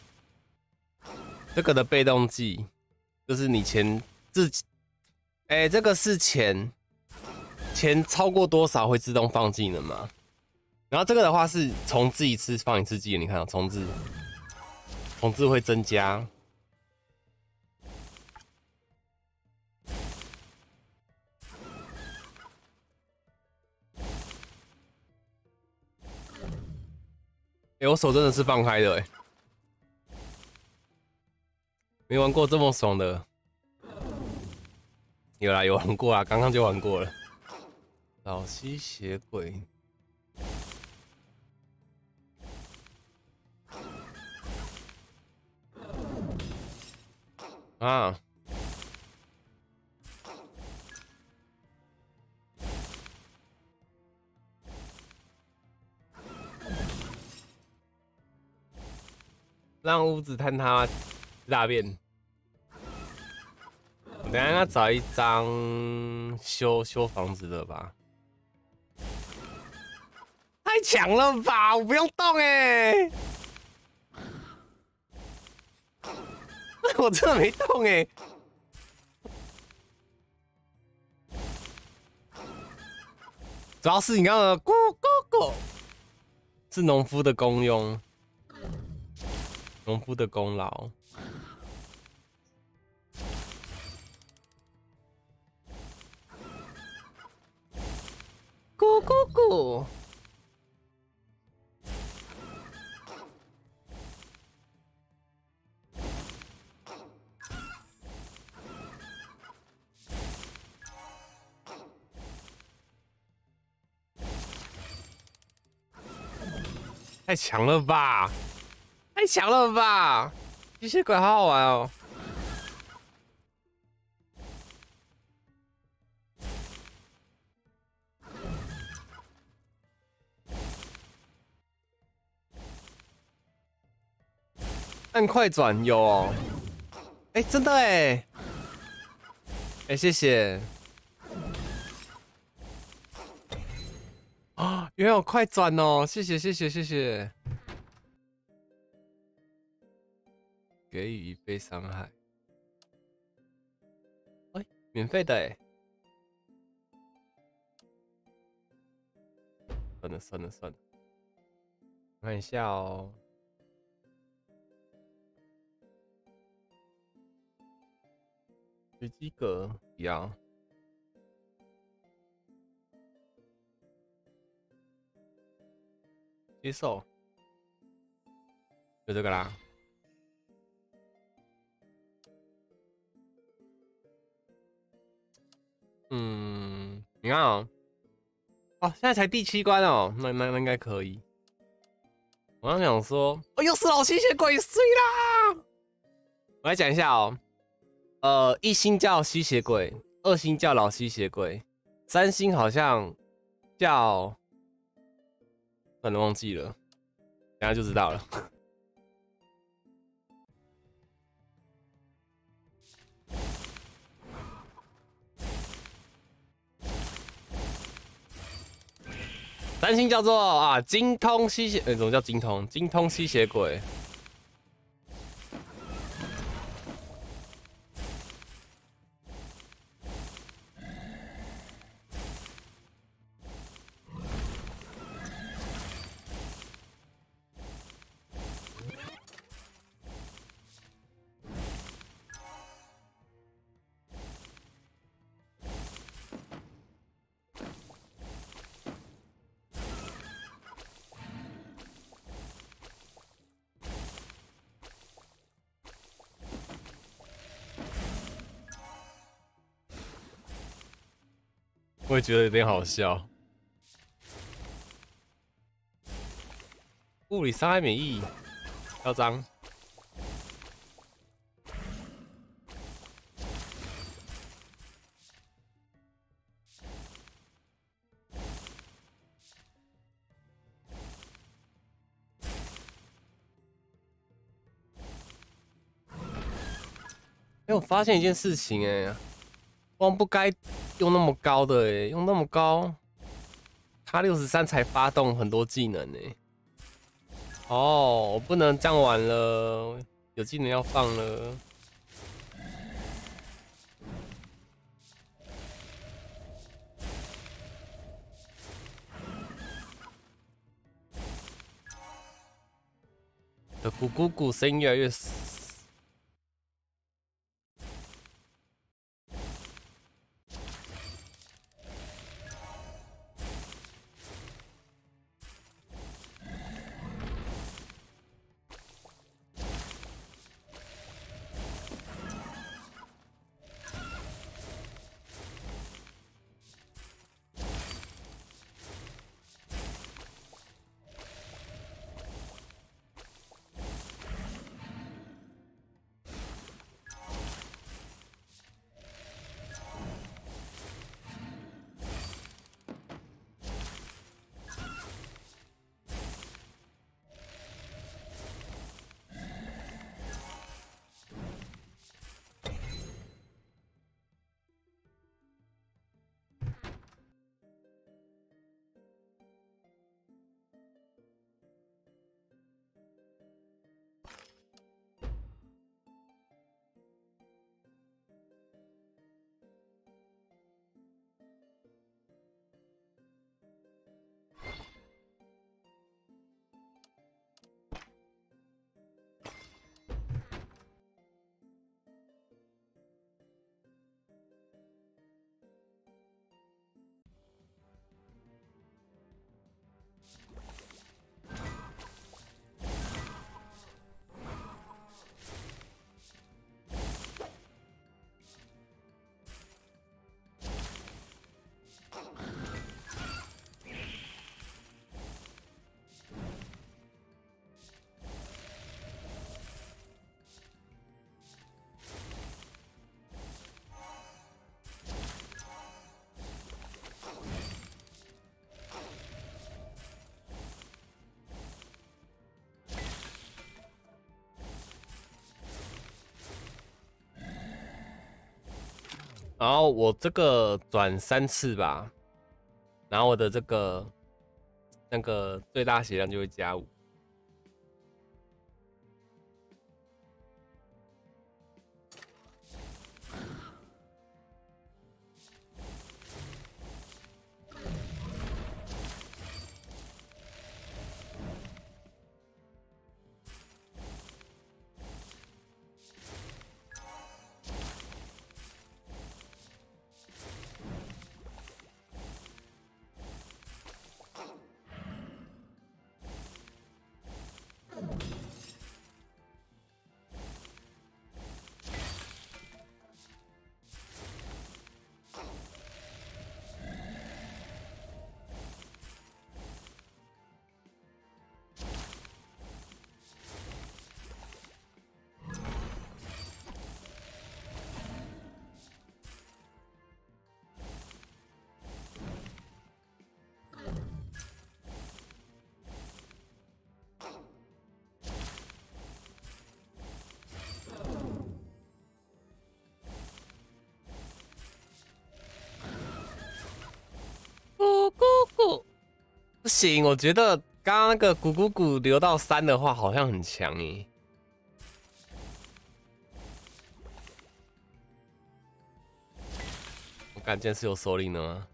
的被动技，就是你钱自己，这个是钱超过多少会自动放技能嘛？然后这个的话是重置一次放一次技能，你看重置会增加。我手真的是放开的没玩过这么爽的。有啦，有玩过啦，刚刚就玩过了。老吸血鬼。 啊！让屋子探他大便。我等一下要找一张修房子的吧。太强了吧！我不用动哎、我真的没动哎、主要是你刚刚的咕咕咕是农夫的功用，农夫的功劳。咕咕咕。太强了吧！太强了吧！吸血鬼好好玩哦。按快转有哦。哎、欸，真的哎。哎、欸，谢谢。啊、原来有快转哦！谢谢谢谢谢谢。给予一倍伤害。哎、欸，免费的哎。算了算了算了，看一下哦。随机格不要。接受。就这个啦。嗯，你看哦。哦，现在才第7关哦，那应该可以。我刚想说，哦，又是老吸血鬼，碎啦！我来讲一下哦。1星叫吸血鬼，2星叫老吸血鬼，3星好像叫，可能忘记了，等下就知道了。3星叫做啊精通吸血，怎么叫精通？精通吸血鬼。我也觉得有点好笑。物理伤害免疫，嚣张。哎，我发现一件事情哎，光不该用那么高的哎，用那么高，他63才发动很多技能哎。哦，我不能这样玩了，有技能要放了。的咕咕咕声音越来越死。 然后我这个转3次吧，然后我的这个那个最大血量就会加5。咕咕咕，不行，我觉得刚刚那个咕咕咕留到3的话，好像很强耶。我感觉是有手领的吗？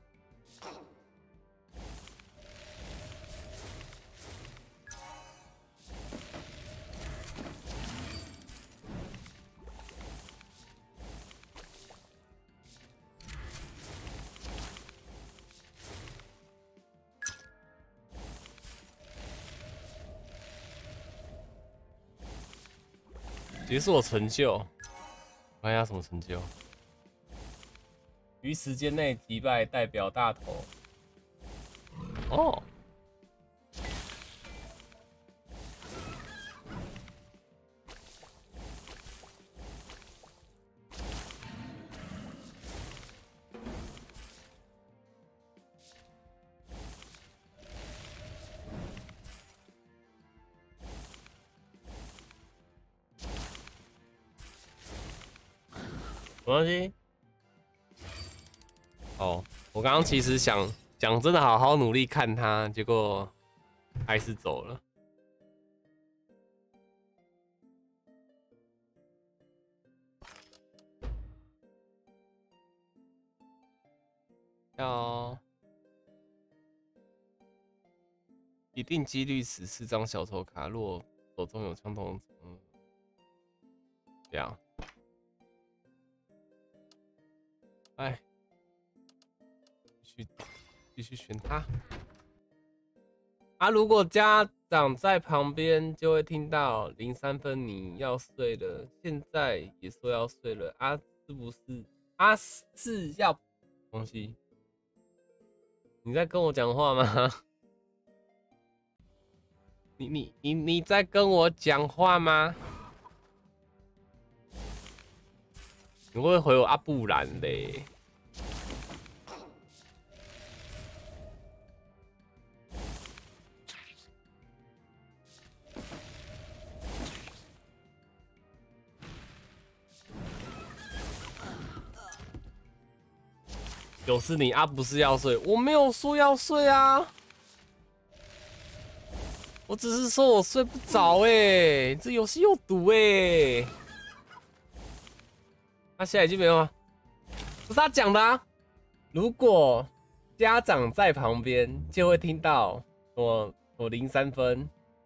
结束我成就，我看一下什么成就。于时间内击败代表大头。哦，什么东西？哦，我刚刚其实想真的好好努力看他，结果还是走了。要一定几率死4张小丑卡，若手中有相同，这样。哎，继续选他。啊，如果家长在旁边，就会听到03分你要睡了，现在也说要睡了啊，是不是？啊，是要东西？你在跟我讲话吗？你在跟我讲话吗？你会不会回我啊？不然嘞？就是你啊，不是要睡？我没有说要睡啊，我只是说我睡不着哎，这游戏有毒哎。他现在已经没有了，不是他讲的啊。如果家长在旁边，就会听到我03分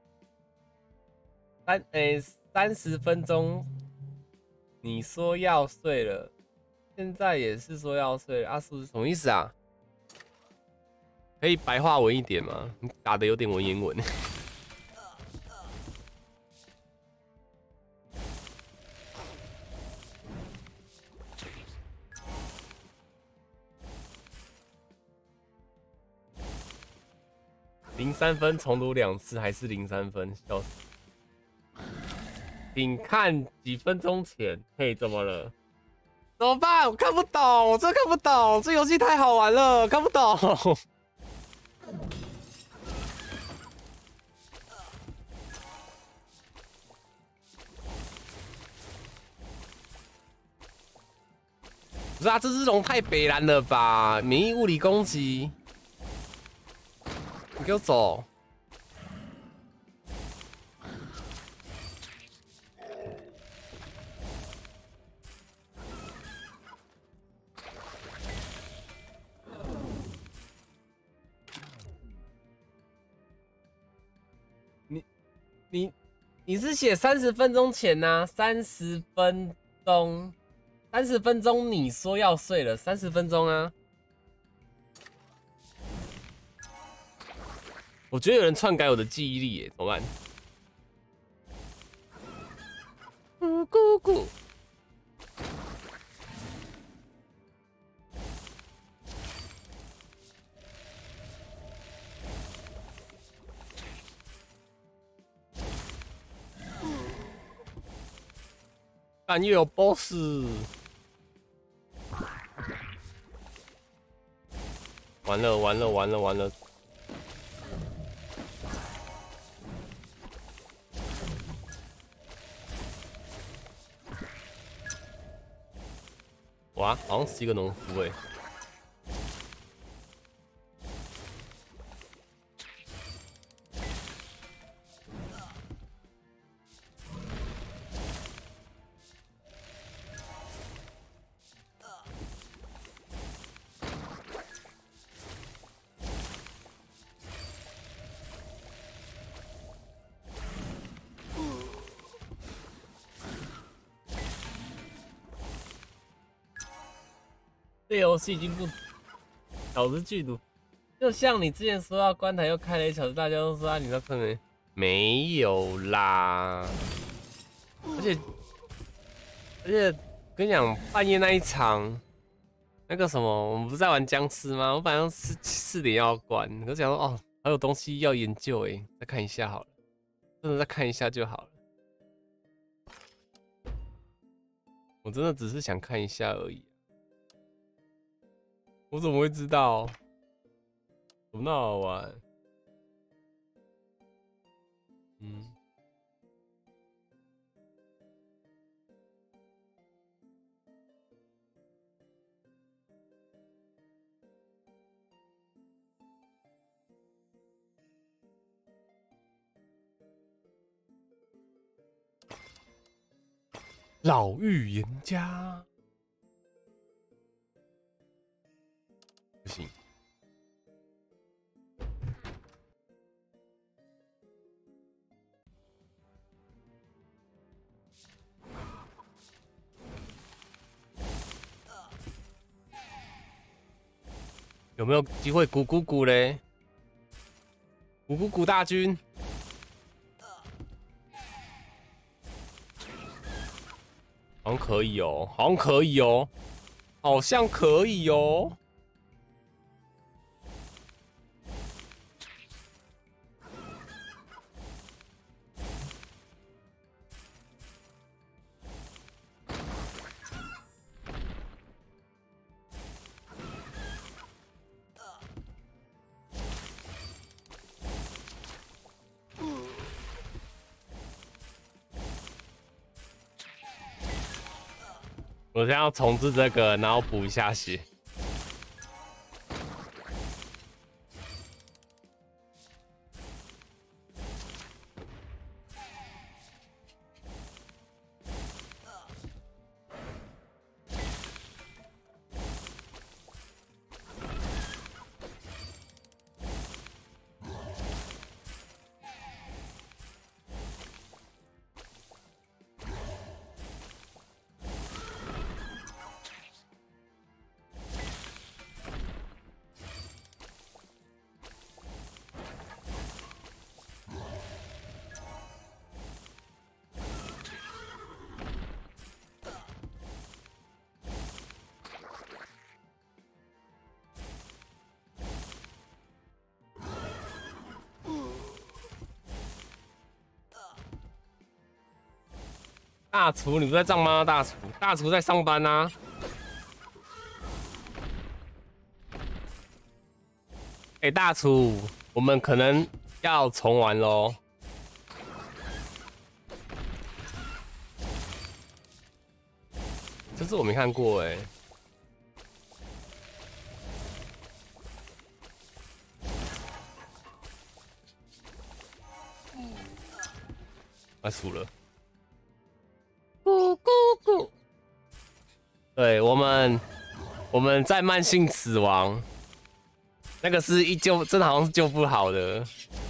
30分钟，你说要睡了，现在也是说要睡了啊，是不是什么意思啊？可以白话文一点吗？你打的有点文言文。03分重读2次还是03分，笑死！请看几分钟前，嘿，怎么了？怎么办？我看不懂，我真的看不懂，这游戏太好玩了，看不懂。 不是啊，这只龙太北蓝了吧？免疫物理攻击，你给我走！你是写30分钟前呐、啊？30分钟，30分钟你说要睡了，30分钟啊！我觉得有人篡改我的记忆力耶，怎么办？咕咕咕！但又有 boss， 完了完了完了完了！哇，好像是一个农夫哎。这游戏已经不小子剧毒，就像你之前说到关台又开了1小时，大家都说啊，你那可能没有啦。而且跟你讲，半夜那一场，那个什么，我们不是在玩僵尸吗？我反正是4点要关，我想说哦，还有东西要研究哎，再看一下好了，真的再看一下就好了。我真的只是想看一下而已。我怎么会知道？怎么那么好玩？嗯。老预言家，不行。有没有机会鼓鼓鼓嘞？鼓鼓鼓大军，好像可以哦，好像可以哦，好像可以哦。我现在要重置这个，然后补一下血。大厨，你不在上吗？大厨，大厨在上班啊。哎，大厨，我们可能要重玩喽。这是我没看过哎。 快输了。咕咕咕！对我们在慢性死亡，那个是一救，真的好像是救不好的。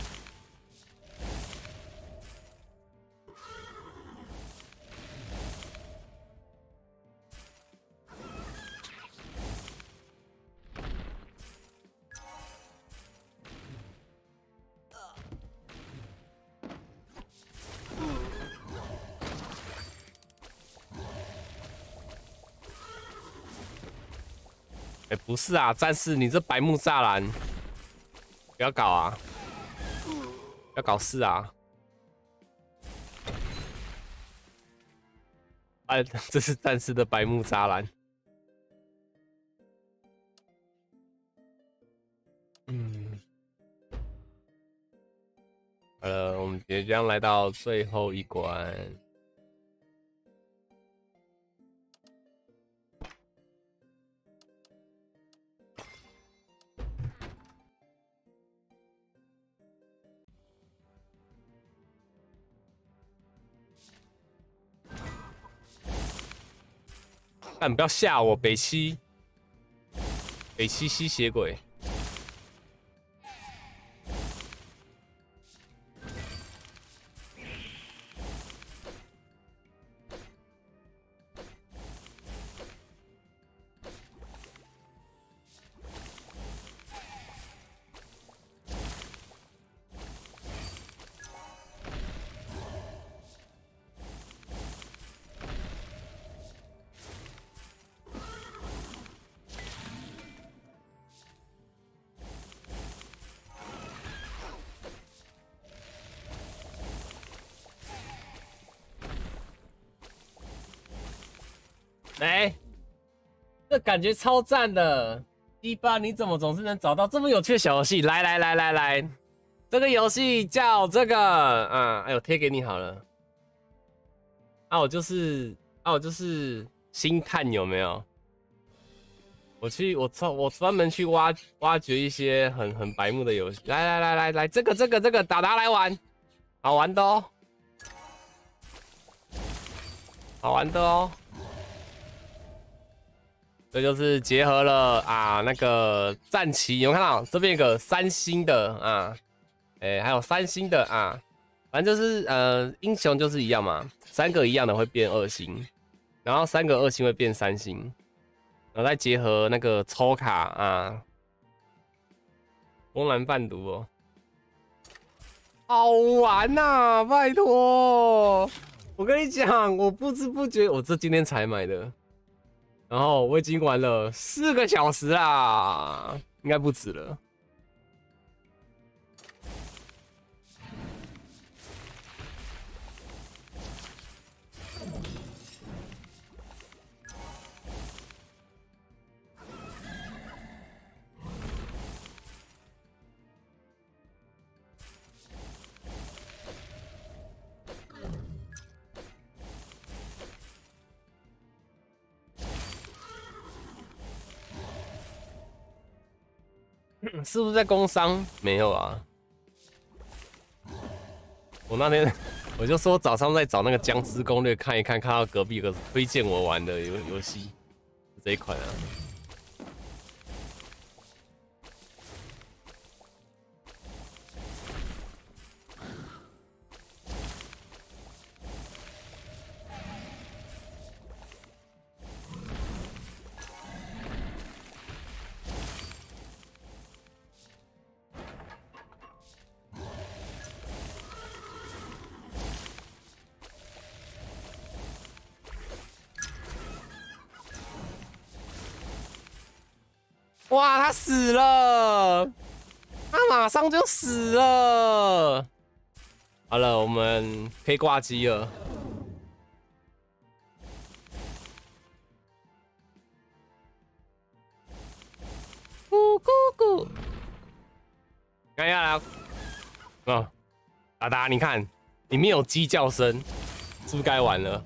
不是啊，战士，你这白木栅栏，不要搞啊！不要搞事啊！哎，这是战士的白木栅栏。好了，我们即将来到最后一关。但不要吓我，北七吸血鬼。哎，这感觉超赞的！第八，你怎么总是能找到这么有趣的小游戏？来，这个游戏叫这个，哎，我贴给你好了。我就是星探有没有？我专门去挖掘一些很白目的游戏。来，这个打来玩，好玩的哦，好玩的哦。这就是结合了那个战旗，有没有看到这边有个3星的还有3星的反正就是英雄就是一样嘛，3个一样的会变2星，然后3个2星会变3星，然后再结合那个抽卡公然贩毒哦，好玩呐！拜托，我跟你讲，我不知不觉我今天才买的。然后我已经玩了4个小时啦，应该不止了。是不是在工商？没有啊。我那天我就说早上在找那个僵尸攻略看一看，看到隔壁有个推荐我玩的游戏，这一款啊。哇，他死了！他马上就死了。好了，我们可以挂机了。咕咕咕！看一下来，达达，你看里面有鸡叫声，是不是该玩了？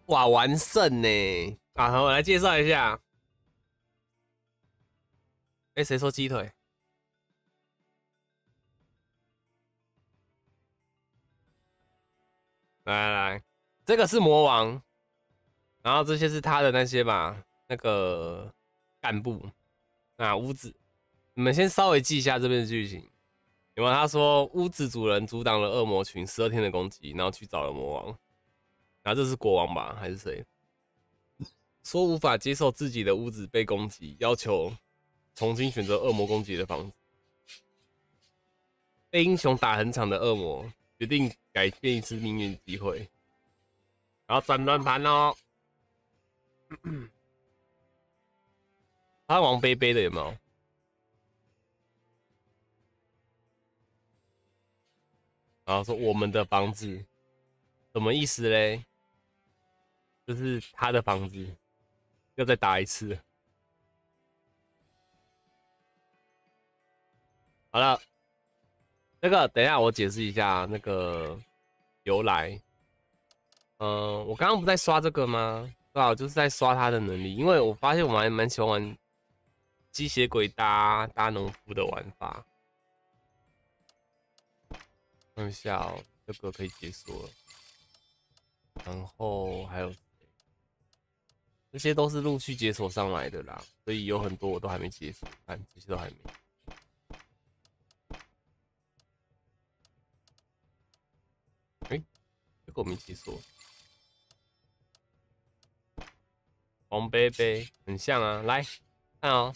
哇，完胜呢！啊，好，我来介绍一下。哎，谁说鸡腿？来，这个是魔王，然后这些是他的那些吧，那个干部。那屋子，你们先稍微记一下这边的剧情。有没有？他说屋子主人阻挡了恶魔群12天的攻击，然后去找了魔王。然后这是国王吧，还是谁？说无法接受自己的屋子被攻击，要求重新选择恶魔攻击的房子。被英雄打很惨的恶魔决定改变一次命运机会，然后转轮盘哦。他王杯杯的有没有？然后说我们的房子，什么意思嘞？就是他的房子，要再打一次。好了，这个等一下我解释一下那个由来。我刚刚不在刷这个吗？对啊，我就是在刷他的能力，因为我发现我还蛮喜欢玩吸血鬼搭农夫的玩法。看一下哦，这个可以解锁了。然后还有谁？这些都是陆续解锁上来的啦，所以有很多我都还没解锁，看这些都还没。这个我没解锁。黄贝贝很像啊，来看哦。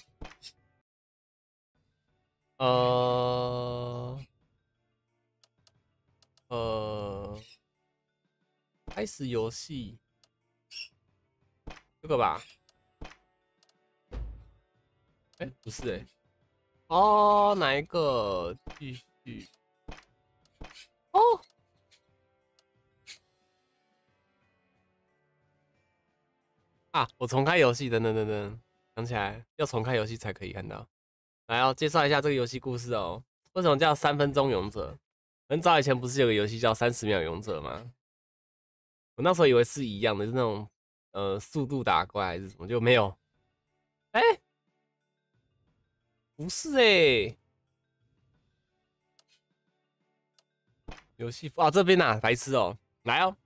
开始游戏，这个吧？不是哦，哪一个？继续。哦，啊，我重开游戏，等，想起来要重开游戏才可以看到。来哦，介绍一下这个游戏故事哦。为什么叫3分钟勇者？很早以前不是有个游戏叫30秒勇者吗？我那时候以为是一样的，就是那种速度打怪还是什么，就没有。哎、不是游戏啊这边啊，白痴哦，来哦，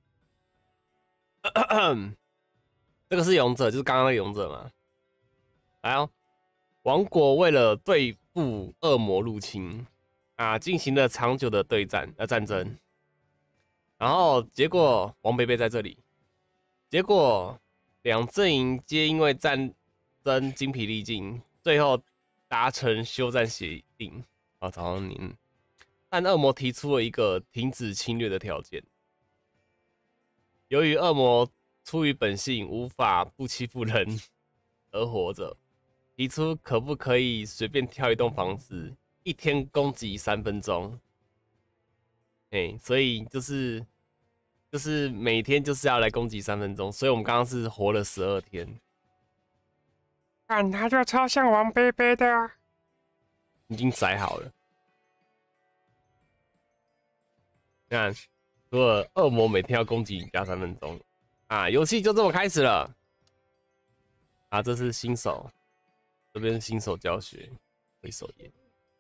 这个是勇者，就是刚刚那个勇者嘛。来哦，王国为了对付恶魔入侵啊，进行了长久的战争。然后结果王贝贝在这里，结果两阵营皆因为战争精疲力尽，最后达成休战协定。啊，早上您，但恶魔提出了一个停止侵略的条件。由于恶魔出于本性无法不欺负人而活着，提出可不可以随便挑一栋房子，一天攻击3分钟。所以就是每天就是要来攻击3分钟，所以我们刚刚是活了12天。 看他就超像王贝贝的啊。 已经载好了。看，除了恶魔每天要攻击你家3分钟啊，游戏就这么开始了。啊，这是新手，这边是新手教学，回首页。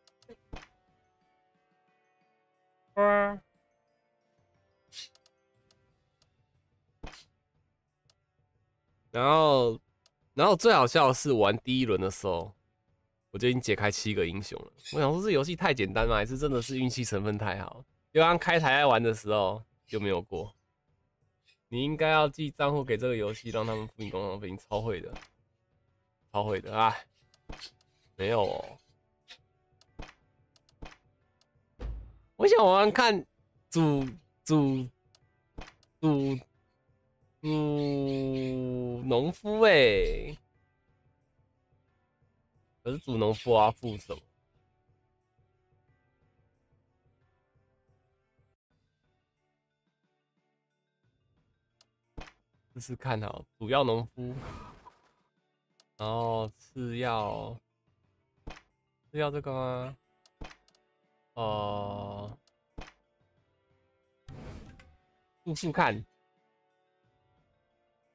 哇， 然后最好笑的是，玩第1轮的时候，我就已经解开7个英雄了。我想说，这游戏太简单吗？还是真的是运气成分太好？就刚开台在玩的时候就没有过。你应该要寄账户给这个游戏，让他们付你工作费，你超会的，超会的啊！没有哦，我想玩玩看煮煮农夫可是煮农夫要付什么？试试看好，主要农夫，然后是要这个吗？复看，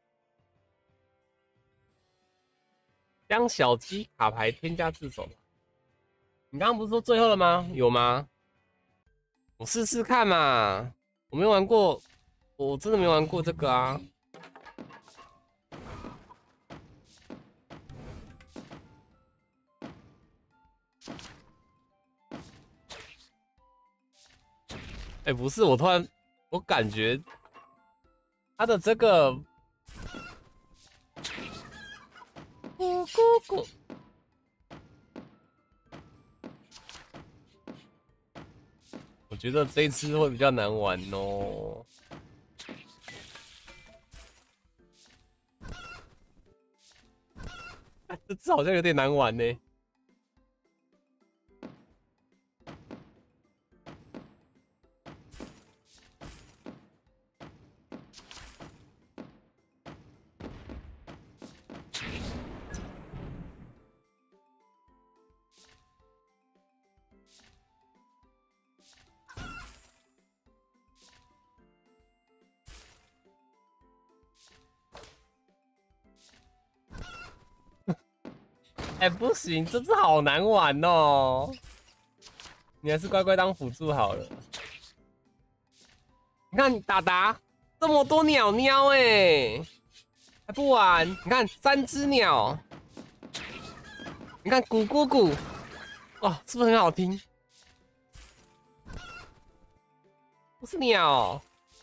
将小鸡卡牌添加自首。你刚刚不是说最后了吗？有吗？我试试看嘛。我没玩过，我真的没玩过这个啊。哎、不是，我突然我感觉他的这个咕咕咕，我觉得这一次会比较难玩哦。这次好像有点难玩呢。哎、不行，这次好难玩哦。你还是乖乖当辅助好了。你看达达这么多鸟鸟哎，还不玩？你看3只鸟，你看咕咕咕，哇，是不是很好听？不是鸟。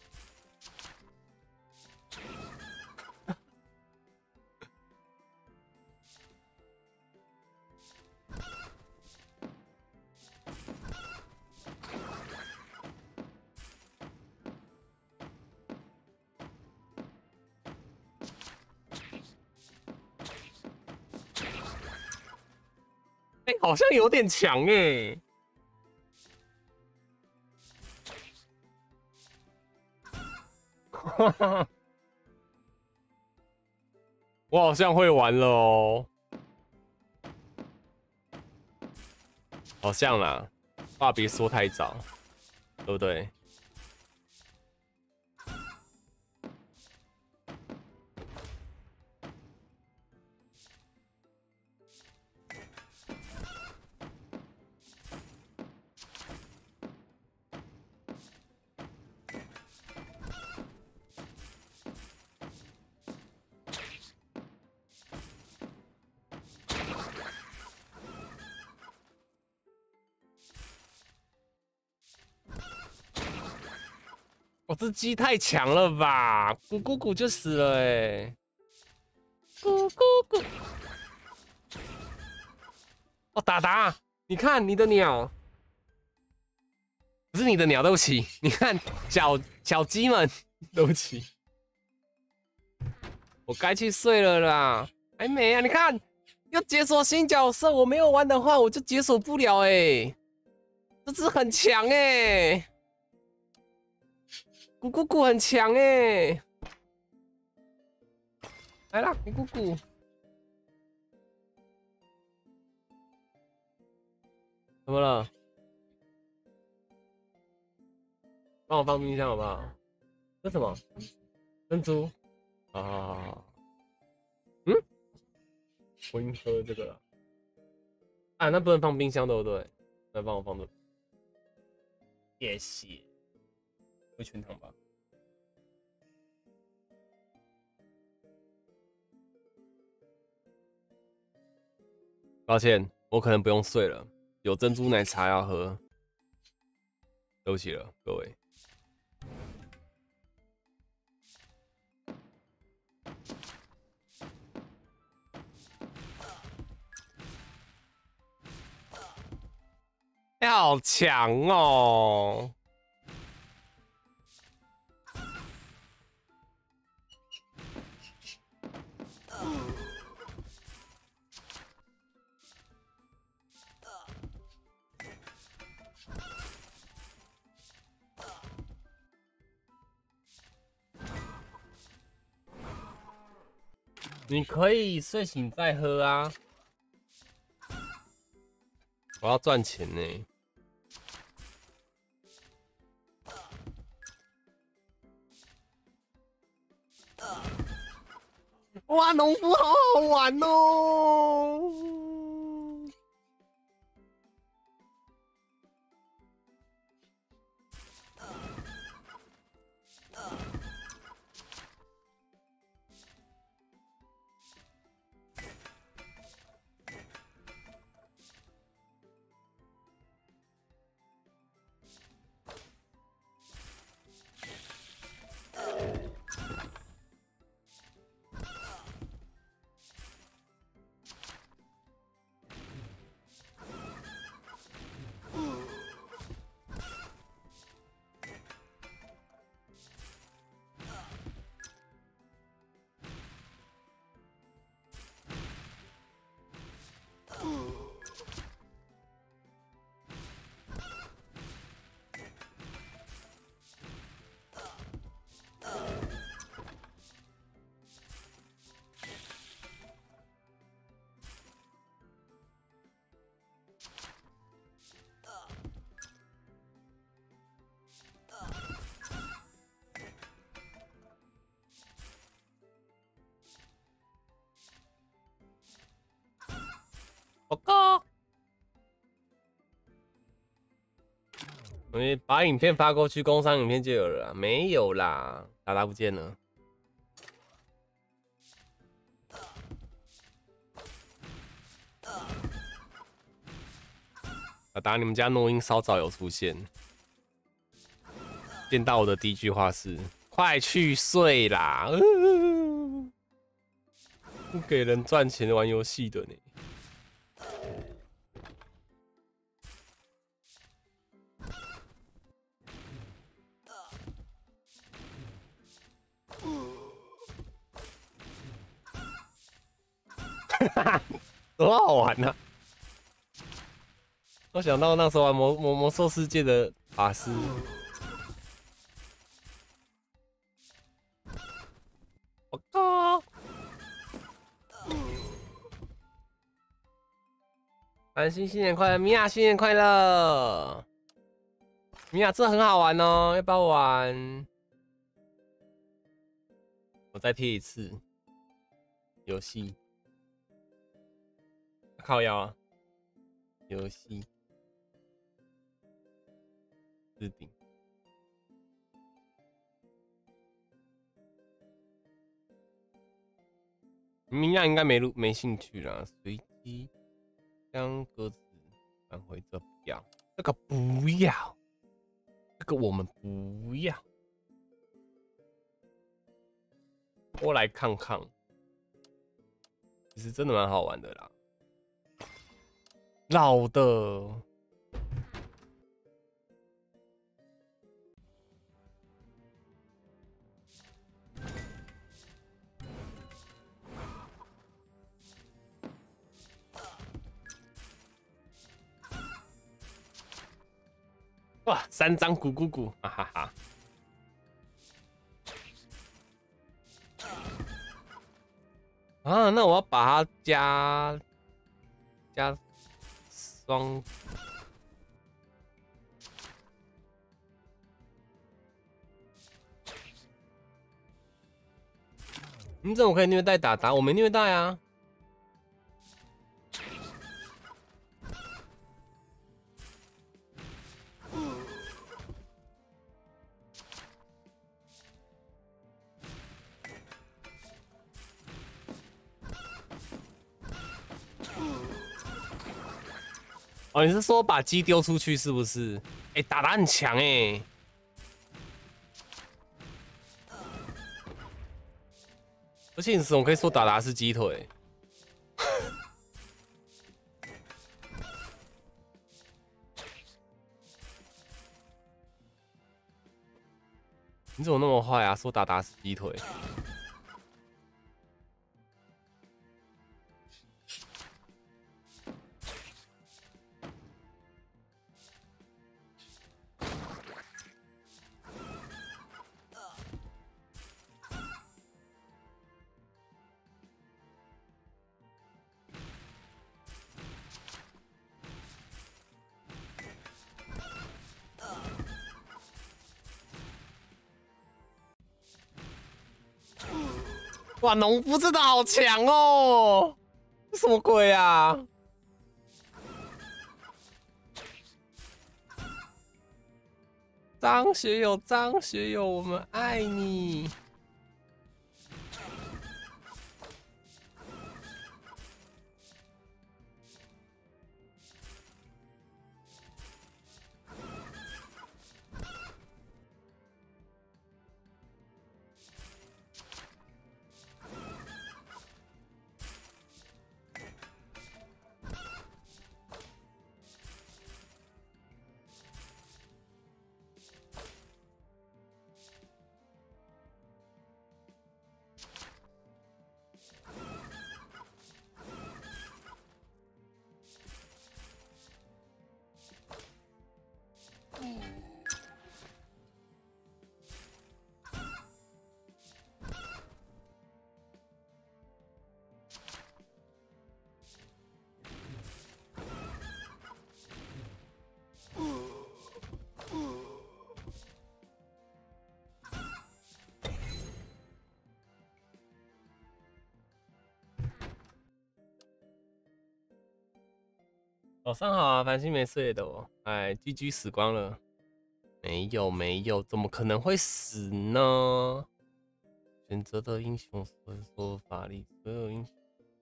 哎、好像有点强哎。我好像会玩了哦，好像啦，话别说太早，对不对？我这鸡太强了吧，咕咕咕就死了哎，咕咕咕。哦，达达，你看你的鸟，不是你的鸟，对不起，你看小鸡们，对不起，我该去睡了啦，还没啊？你看要解锁新角色，我没有玩的话，我就解锁不了哎，这只很强哎，咕咕咕很强哎，来啦，咕咕咕，怎么了？帮我放冰箱好不好？这什么？珍珠啊？嗯，我已经喝这个了啊，那不能放冰箱对不对？那帮我放这，谢谢，会全糖吧？抱歉，我可能不用睡了，有珍珠奶茶要喝，对不起了，各位。哎，好强哦！你可以睡醒再喝啊！我要赚钱呢。 哇，农夫好好玩哦！报告。你把影片发过去，工商影片就有了啦。没有啦，达达不见了。达达，你们家诺音稍早有出现，见到我的第一句话是：快去睡啦！不给人赚钱玩游戏的呢。多好玩啊！我想到那时候玩魔兽世界的法师，我靠！繁星新年快乐，米娅新年快乐！米娅这很好玩哦，要不要玩？我再贴一次游戏。靠腰啊！游戏置顶，米娅应该没兴趣啦。随机将鸽子返回这表，这个不要，这个我们不要。我来看看，其实真的蛮好玩的啦。老的，哇，3张鼓鼓鼓，哈哈哈。啊，那我要把它加双。你怎么可以虐待达达？我没虐待啊。哦，你是说把鸡丢出去是不是？哎，达达很强哎。而且你怎么可以说达达是鸡腿？你怎么那么坏啊？说达达是鸡腿？ 哇，农夫真的好强哦！这什么鬼啊？张学友，张学友，我们爱你！早上好啊，繁星没睡的哦。哎，GG 死光了。没有没有，怎么可能会死呢？选择的英雄所有法力，所有英雄。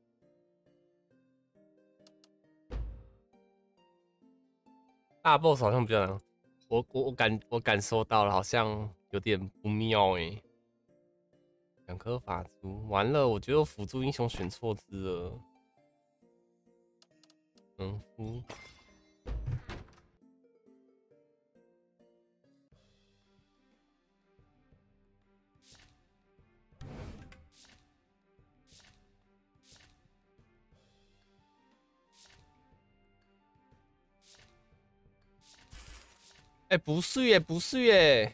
大 boss 好像比较难，我感受到了，好像有点不妙哎。2颗法珠，完了，我觉得辅助英雄选错只了。农夫。哎，不是耶，不是耶。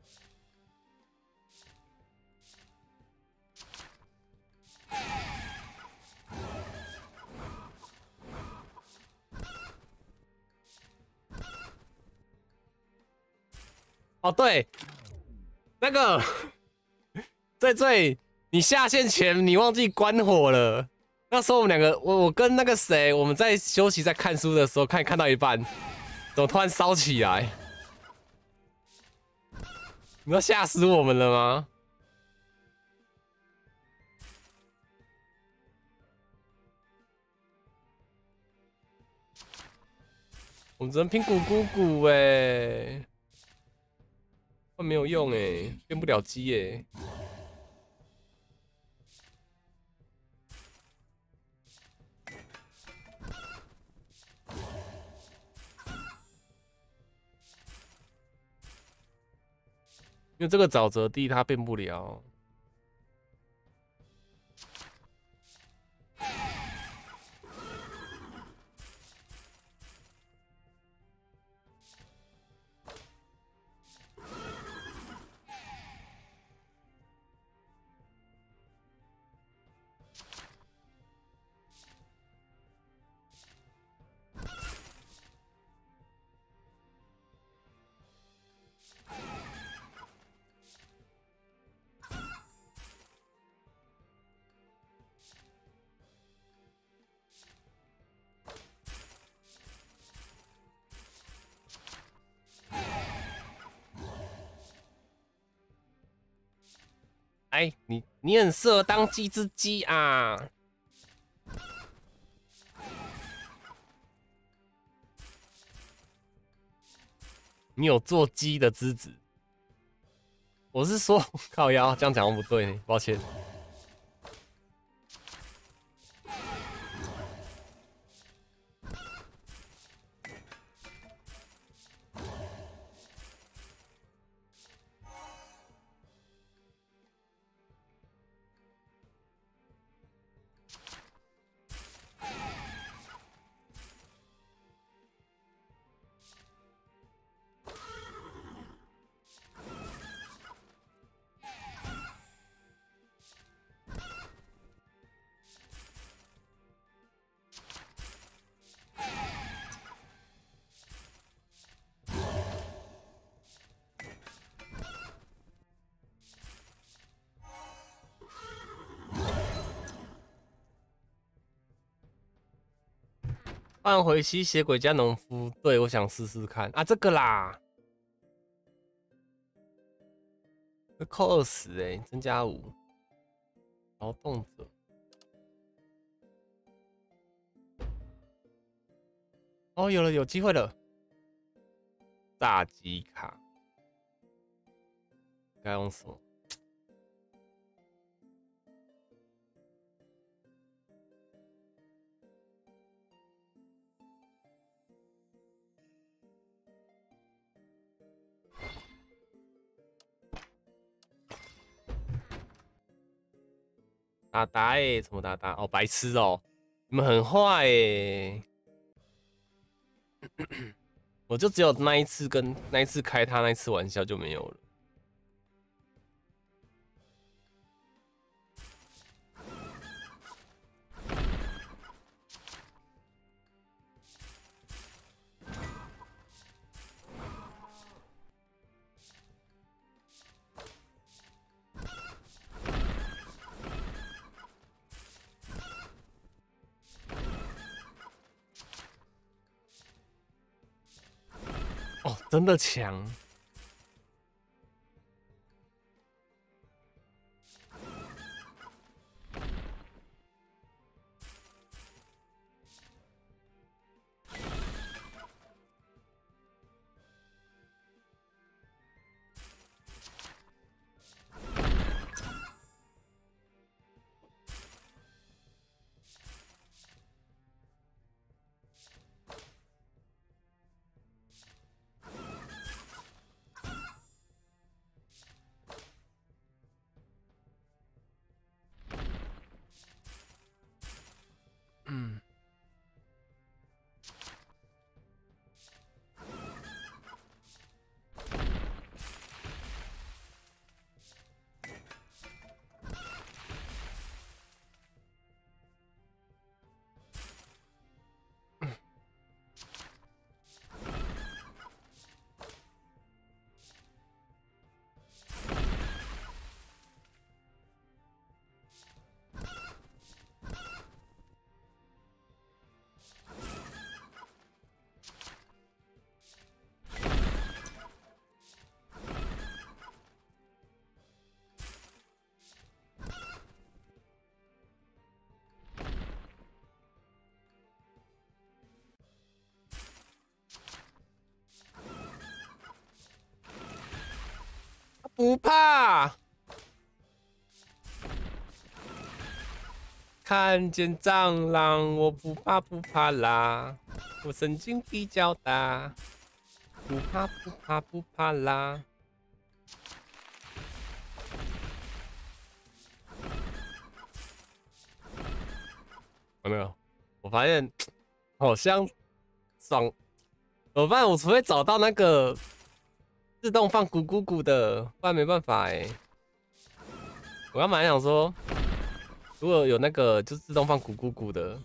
哦，对，那个最，你下线前你忘记关火了。那时候我们两个，我跟那个谁，我们在休息在看书的时候，看到一半，怎么突然烧起来？你要吓死我们了吗？我们只能拼鼓鼓鼓哎，换没有用哎，变不了鸡哎。因为这个沼泽地它变不了。哎，你很适合当鸡只鸡啊！你有做鸡的资质。我是说，靠腰，这样讲不对，抱歉。 换回吸血鬼加农夫，对我想试试看啊，这个啦，会扣20哎，增加5，劳动者，哦，有机会了，炸鸡卡，该用什么？达达哎，什么达达？哦，白痴哦，你们很坏哎！我就只有那一次跟那一次开他那一次玩笑就没有了。哦，真的强！嗯，不怕，看见蟑螂我不怕啦，我神经比较大，不怕啦。有没有？我发现好像爽，我发现我除非找到那个自动放咕咕咕的，不然没办法哎。我要蛮想说，如果有那个就自动放咕咕咕的，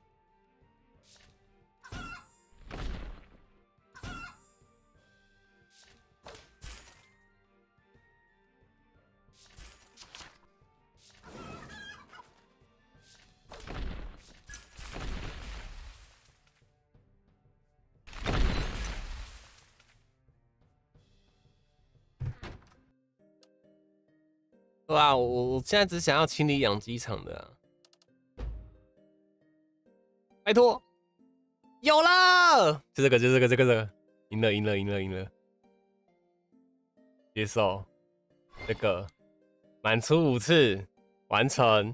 对吧？我现在只想要清理养鸡场的、啊，拜托，有了，就这个，赢了，接受这个，满出5次，完成。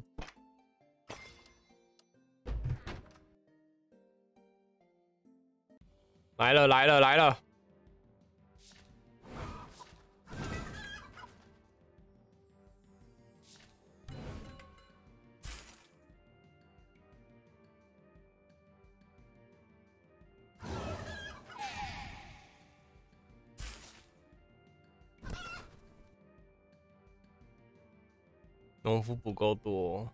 来了！农夫不够多，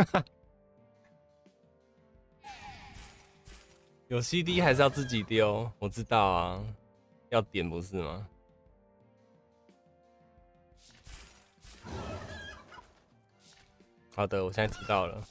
有 CD 还是要自己丢，我知道啊，要点不是吗？好的，我现在知道了。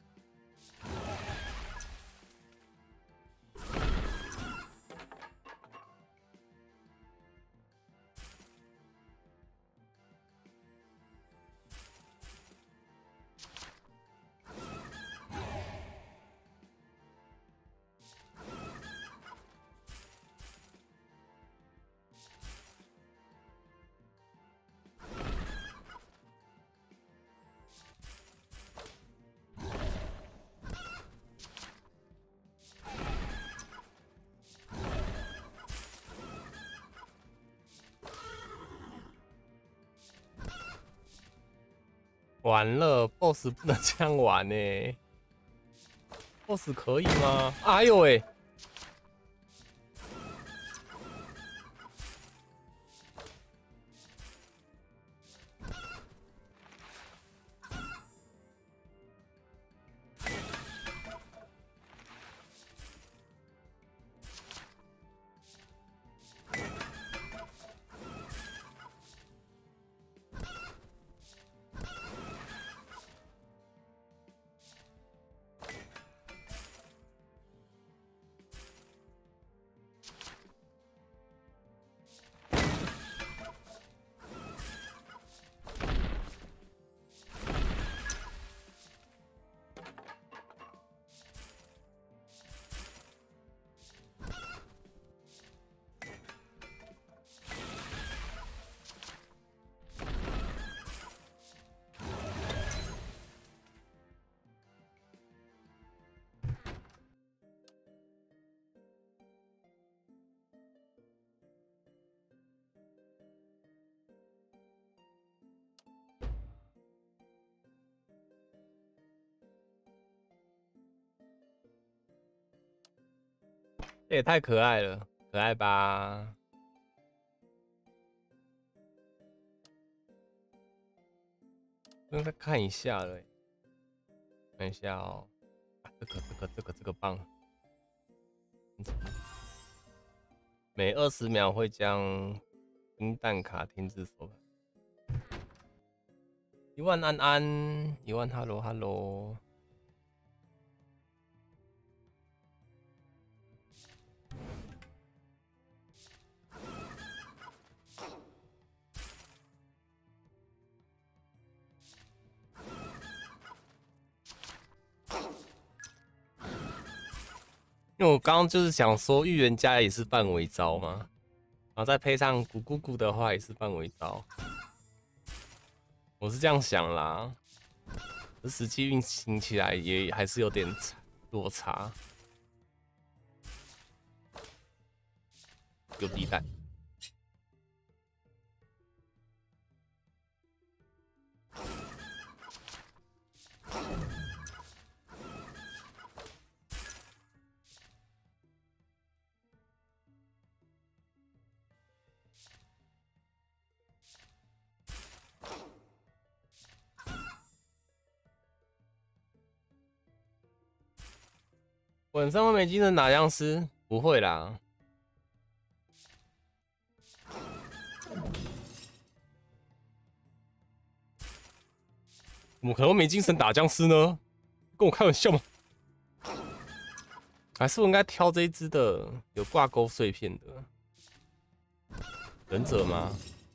完了 ，BOSS 不能这样玩呢、BOSS 可以吗？哎呦喂！这也太可爱了，可爱吧？不用再看一下了、欸，看一下哦、啊这个棒，每20秒会将冰弹卡停止手牌。1万安安，1万 hello hello。因为我刚刚就是想说，预言家也是范围招嘛，然后再配上咕咕咕的话也是范围招，我是这样想啦。实际运行起来也还是有点落差。有地带。晚上会没精神打僵尸？不会啦。怎么可能没精神打僵尸呢？跟我开玩笑吗？还是我应该挑这一只的有挂钩碎片的忍者吗？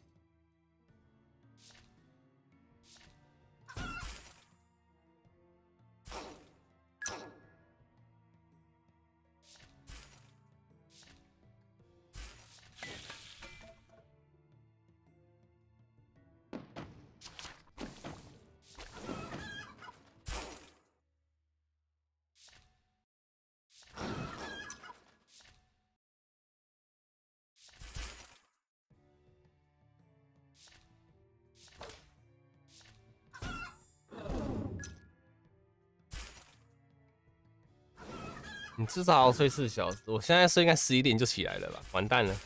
你至少要睡4小时，我现在睡应该11点就起来了吧？完蛋了。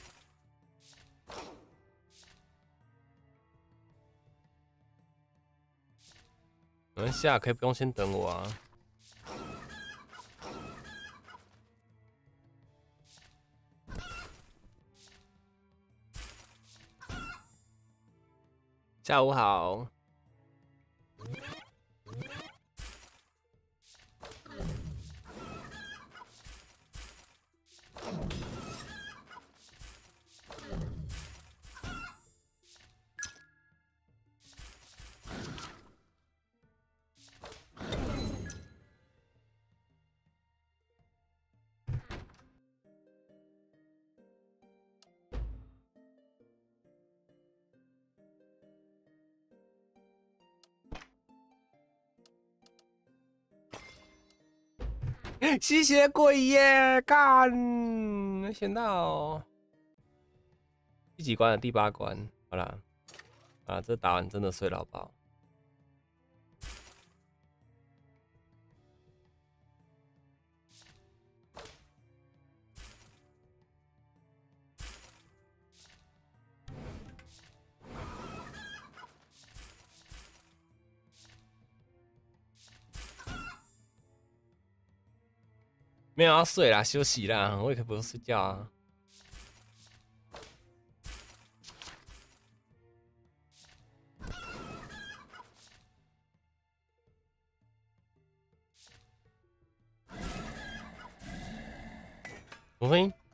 没关系啊，可以不用先等我啊。下午好。吸血鬼耶！干，没想到。第几关了？第8关。好啦，啊，这打完真的睡老饱。没有要睡啦，休息啦，我也可以不用睡觉啊。什么声音？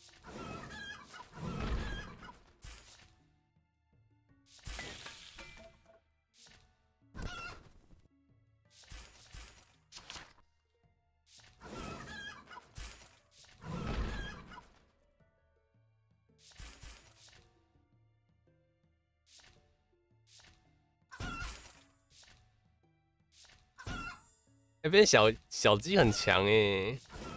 那边小鸡很强哎。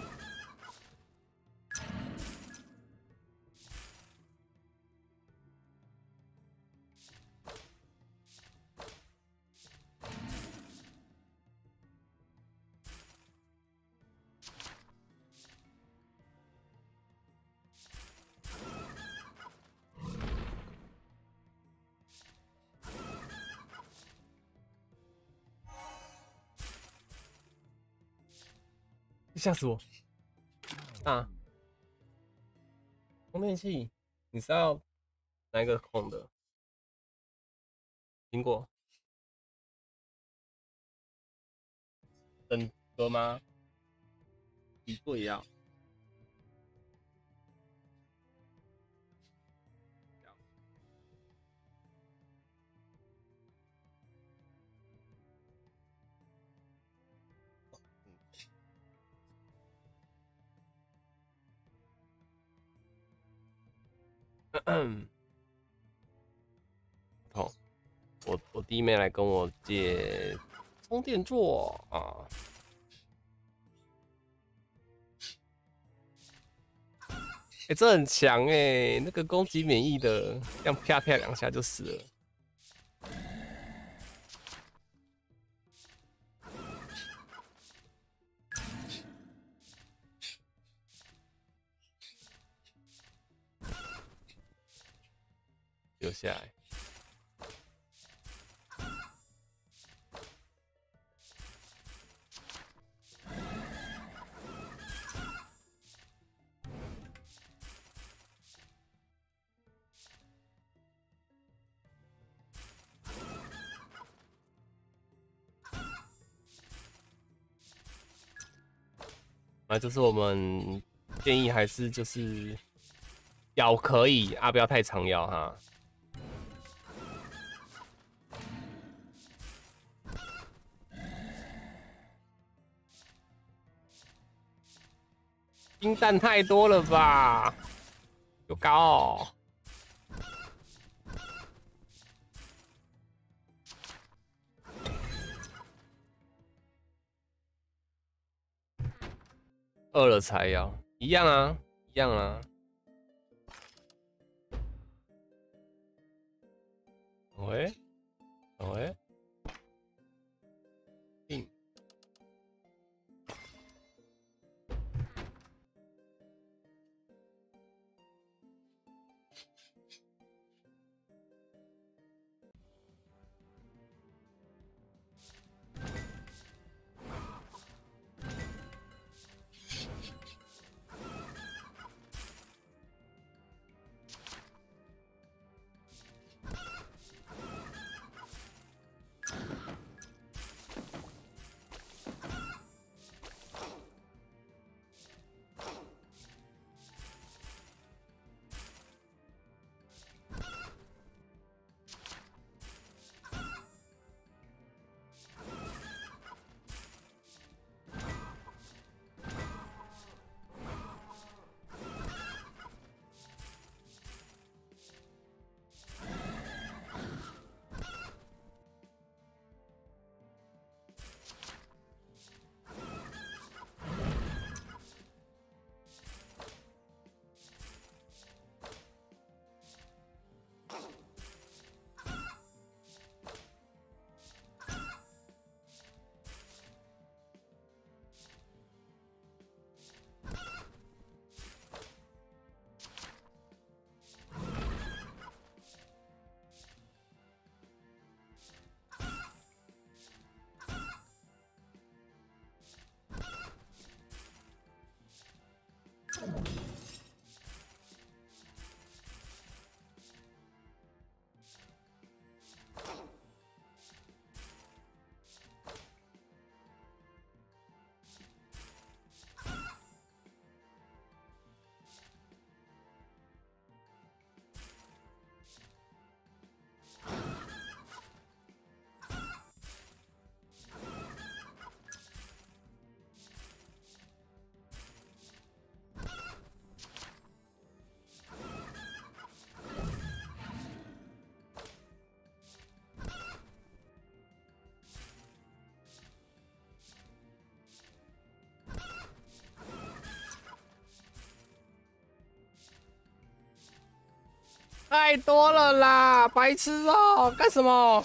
吓死我！啊，充电器，你是要哪一个孔的？苹果？整个吗？几个也要？好，我弟妹来跟我借充电座啊。哎、这很强哎，那个攻击免疫的，这样啪啪2下就死了。留下来。啊，就是我们建议还是就是咬可以啊，不要太常咬哈。冰弹太多了吧？有高哦。饿了才咬，一样啊，一样啊。喂，喂，嗯， 太多了啦，白痴哦、干什么？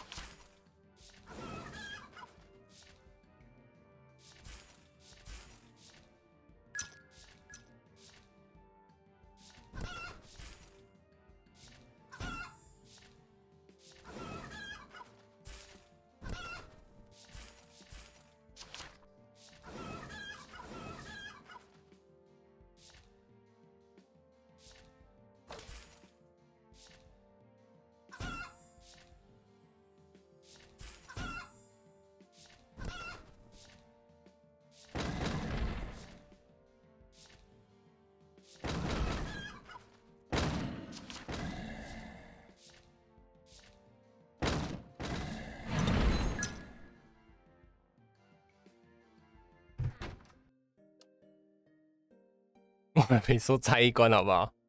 我还没说拆一关好不好？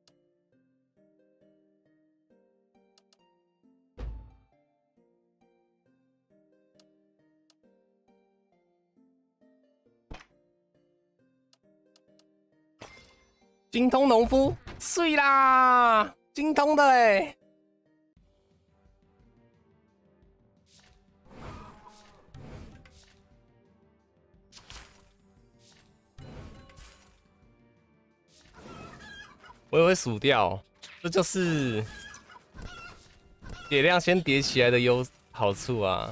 精通农夫，碎啦！精通的哎、我也会数掉，这就是血量先叠起来的好处啊。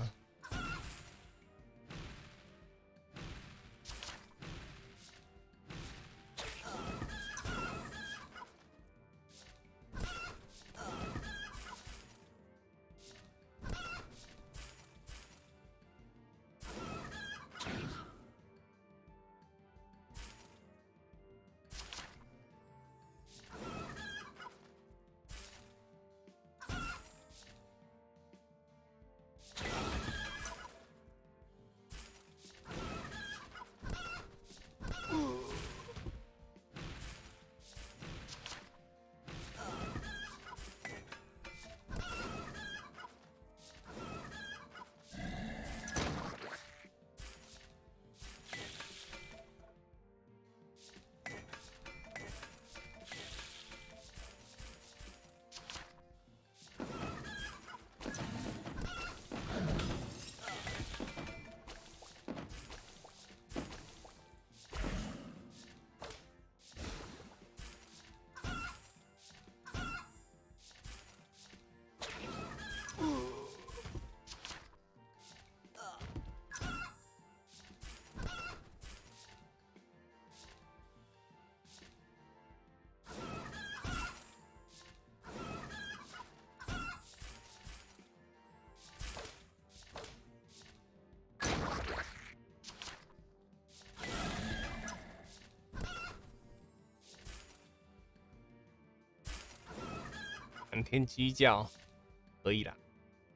满天鸡叫，可以啦。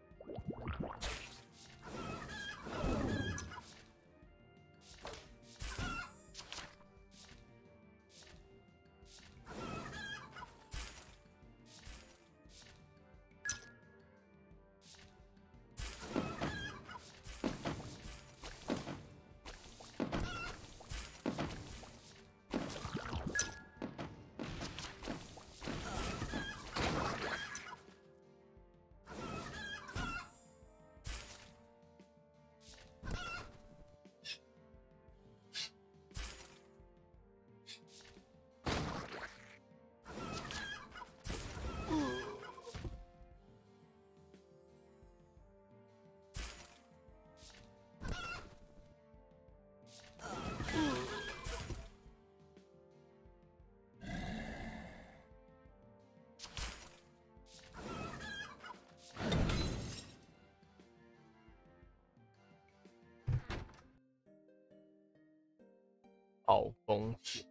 暴风雪。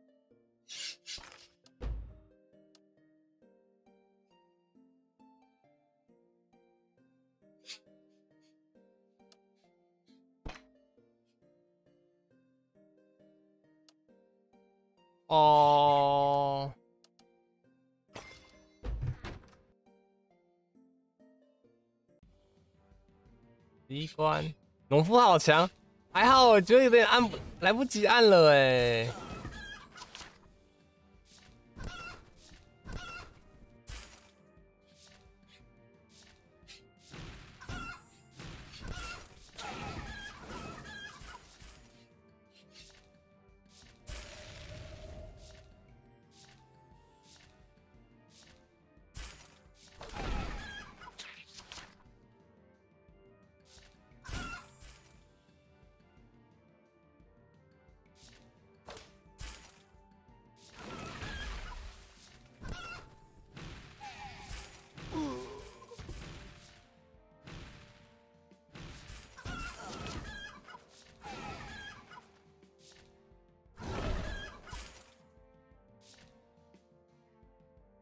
哦，第一关，农夫好强，还好，我觉得有点来不及按了哎。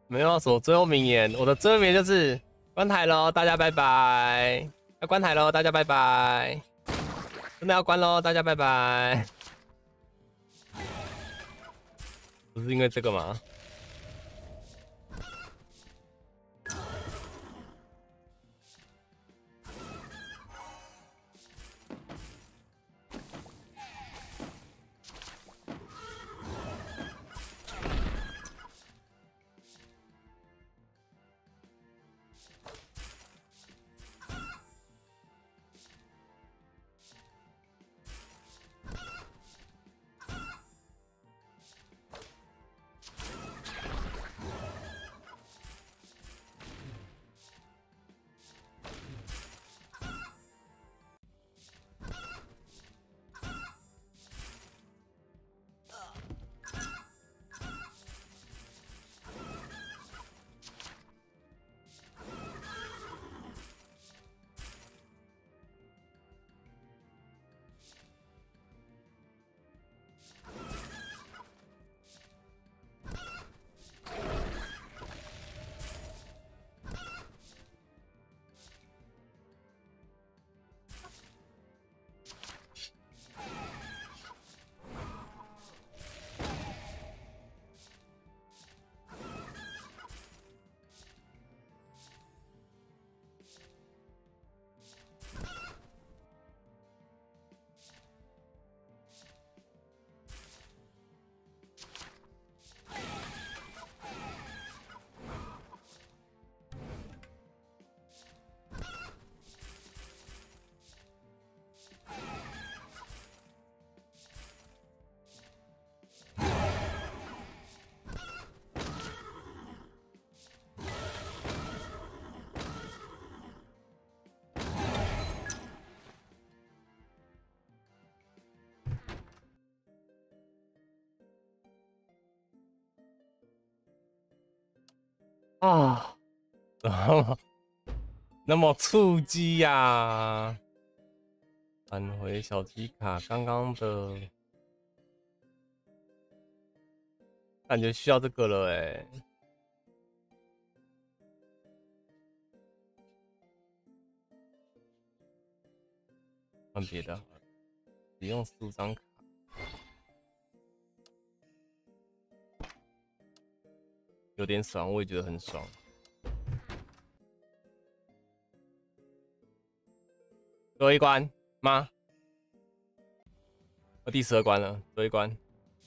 没有说最后名言，我的最后名言就是关台喽，大家拜拜。要关台喽，大家拜拜。真的要关喽，大家拜拜。不是因为这个吗？啊，怎么那么触激呀？返回小鸡卡刚刚的，感觉需要这个了哎。换别的好了，只用15张卡。有点爽，我也觉得很爽。最后一关吗？我第12关了，最后一关。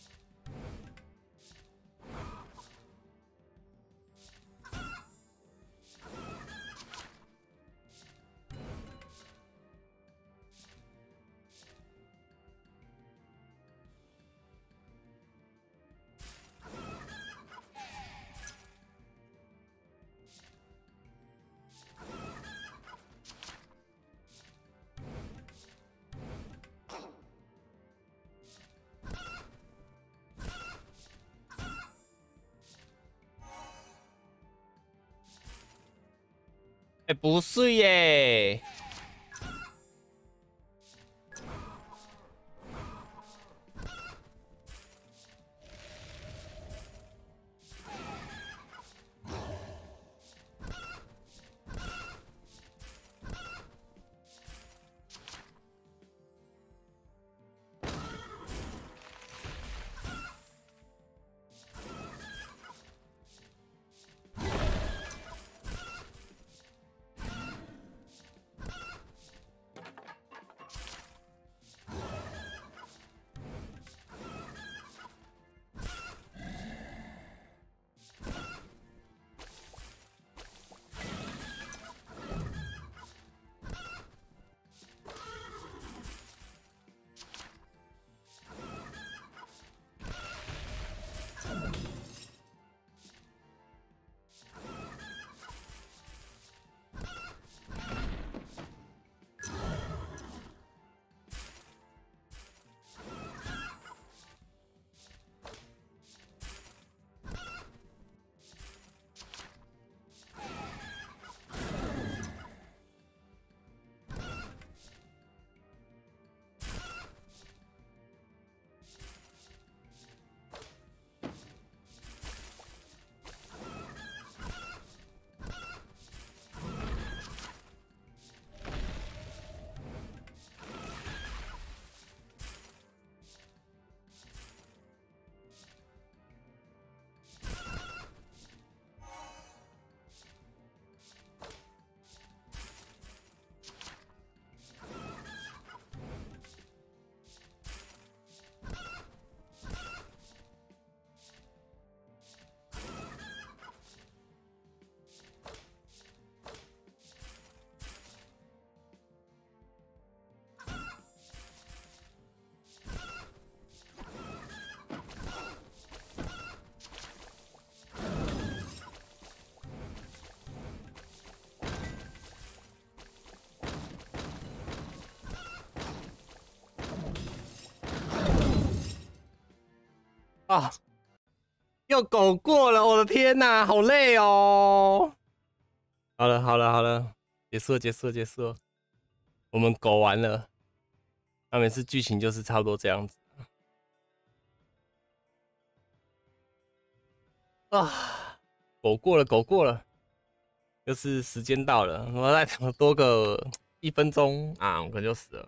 哎，不是耶！ 啊，又狗过了，我的天哪，好累哦。好了好了好了，结束了结束了结束了，我们狗完了。那每次剧情就是差不多这样子啊，狗过了狗过了，就是时间到了，我再多个1分钟啊，我可能就死了。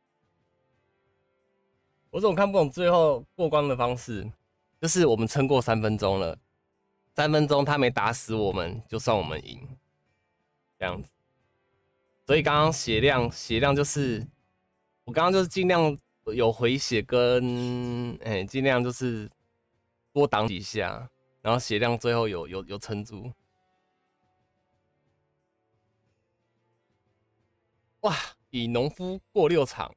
我总看不懂最后过关的方式，就是我们撑过3分钟了，3分钟他没打死我们，就算我们赢，这样子。所以刚刚血量就是我刚刚就是尽量有回血跟尽量就是多挡几下，然后血量最后有撑住。哇，比农夫过6场。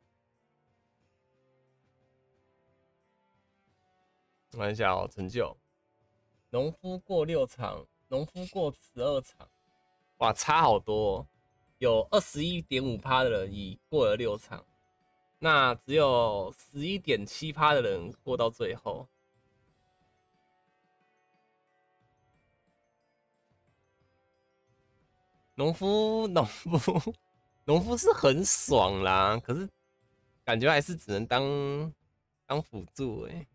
看一下哦，成就，农夫过6场，农夫过12场，哇，差好多哦，有21.5%的人已过了6场，那只有11.7%的人过到最后。农夫是很爽啦，可是感觉还是只能当辅助哎。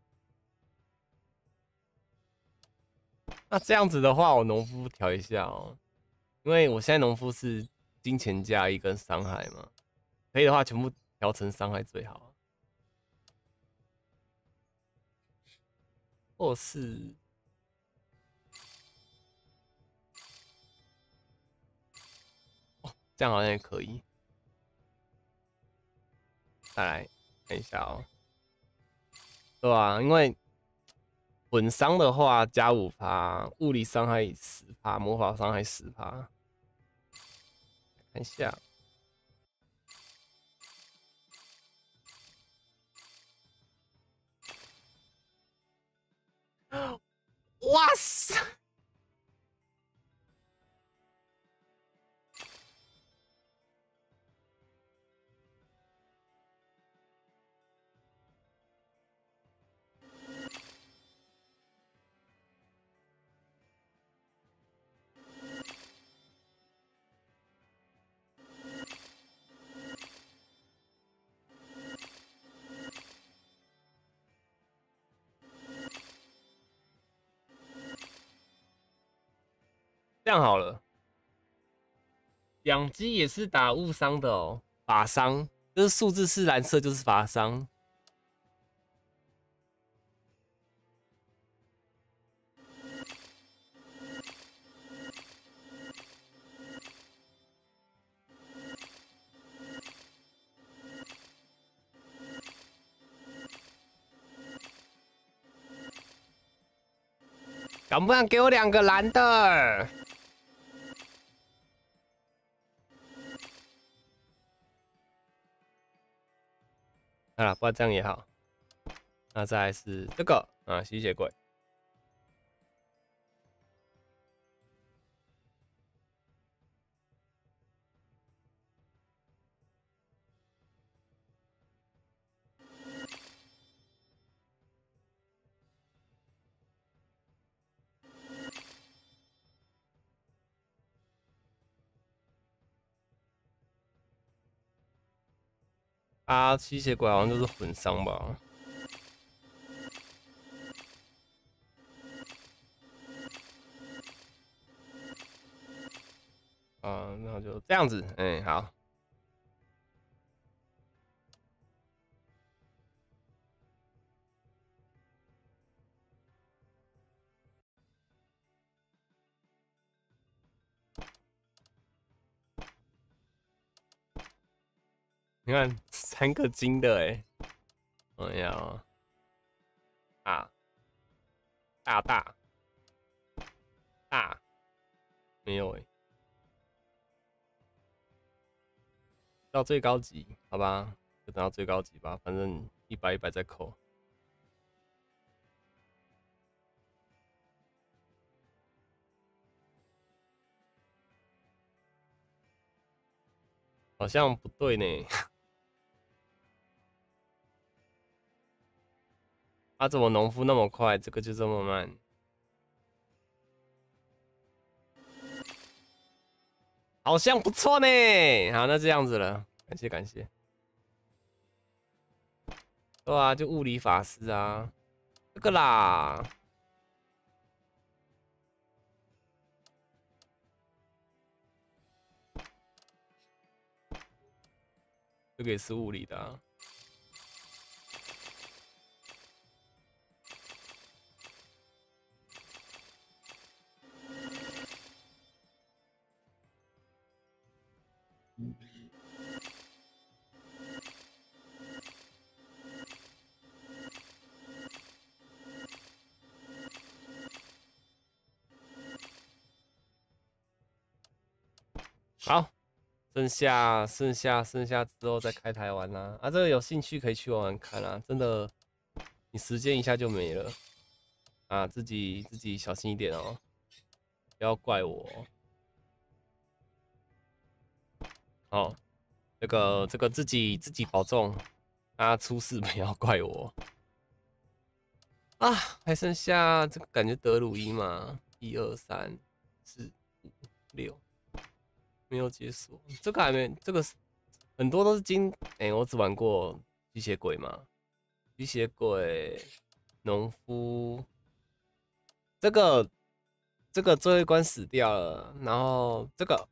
那这样子的话，我农夫调一下哦，因为我现在农夫是金钱加1跟伤害嘛，可以的话全部调成伤害最好，或是这样好像也可以。再来看一下哦，对啊，因为混伤的话加5%，物理伤害10%，魔法伤害10%。看一下，哇塞！这样好了，两击也是打误伤的哦，法伤就是数字是蓝色就是法伤。敢不敢给我2个蓝的？好了，不然这样也好。那再来是这个啊，吸血鬼。啊，吸血鬼好像就是混伤吧？啊，那就这样子，好。你看3个金的哎呀，啊，大没有到最高级，好吧，就等到最高级吧，反正100再扣。好像不对呢。 啊，怎么农夫那么快，这个就这么慢？好像不错呢。好，那这样子了，感谢感谢。对啊，就物理法师啊，这个啦。这个也是物理的啊。好，剩下之后再开台湾啦。啊，这个有兴趣可以去玩玩看啊，真的，你时间一下就没了啊，自己小心一点哦，不要怪我哦。这个自己保重，啊，出事不要怪我啊。还剩下这个感觉德鲁伊嘛，1、2、3、4、5、6。没有解锁，这个还没，这个是很多都是我只玩过吸血鬼嘛，吸血鬼、农夫，这个最后一关死掉了，然后这个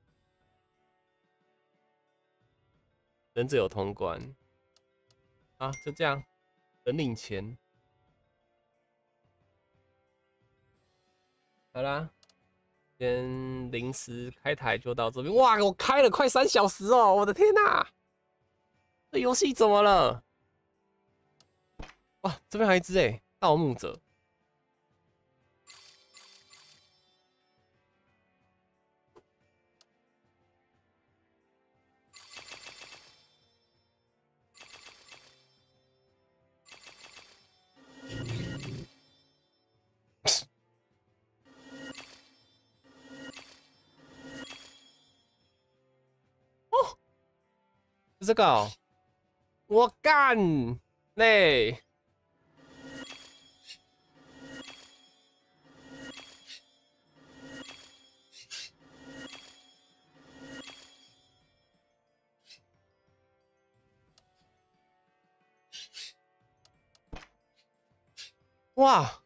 忍者有通关啊，就这样，人领钱，好啦，先临时开台就到这边，哇，我开了快3小时哦，我的天哪，这游戏怎么了？哇，这边还有一只盗墓者。哦，这个哦，我干嘞！哇，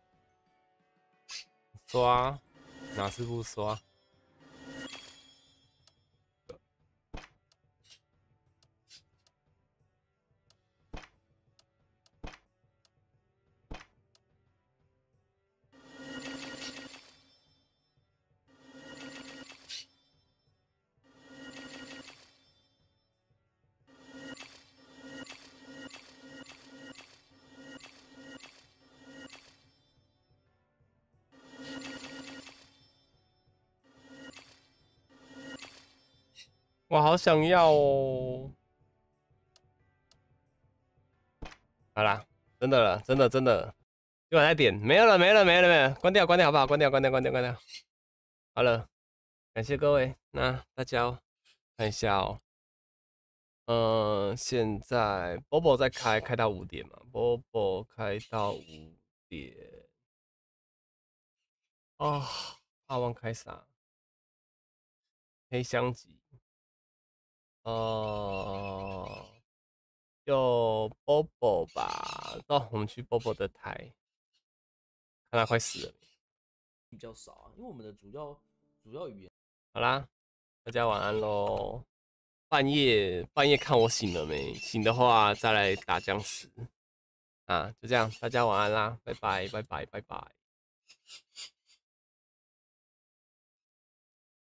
刷哪是不刷？我好想要哦！好啦，真的了，真的真的，一会再点，没有了没了没了没了，关掉关掉好不好？关掉关掉关掉关掉。好了，感谢各位，那大家看一下哦。现在 Bobo 在开到5点嘛，Bobo 开到5点啊，阿旺开啥？黑箱级，就 Bobo 吧，走，我们去 Bobo 的台，看他快死了。 比较少啊，因为我们的主要语言。 好啦，大家晚安喽。半夜看我醒了没？醒的话再来打僵尸啊，就这样，大家晚安啦，拜拜拜拜拜拜。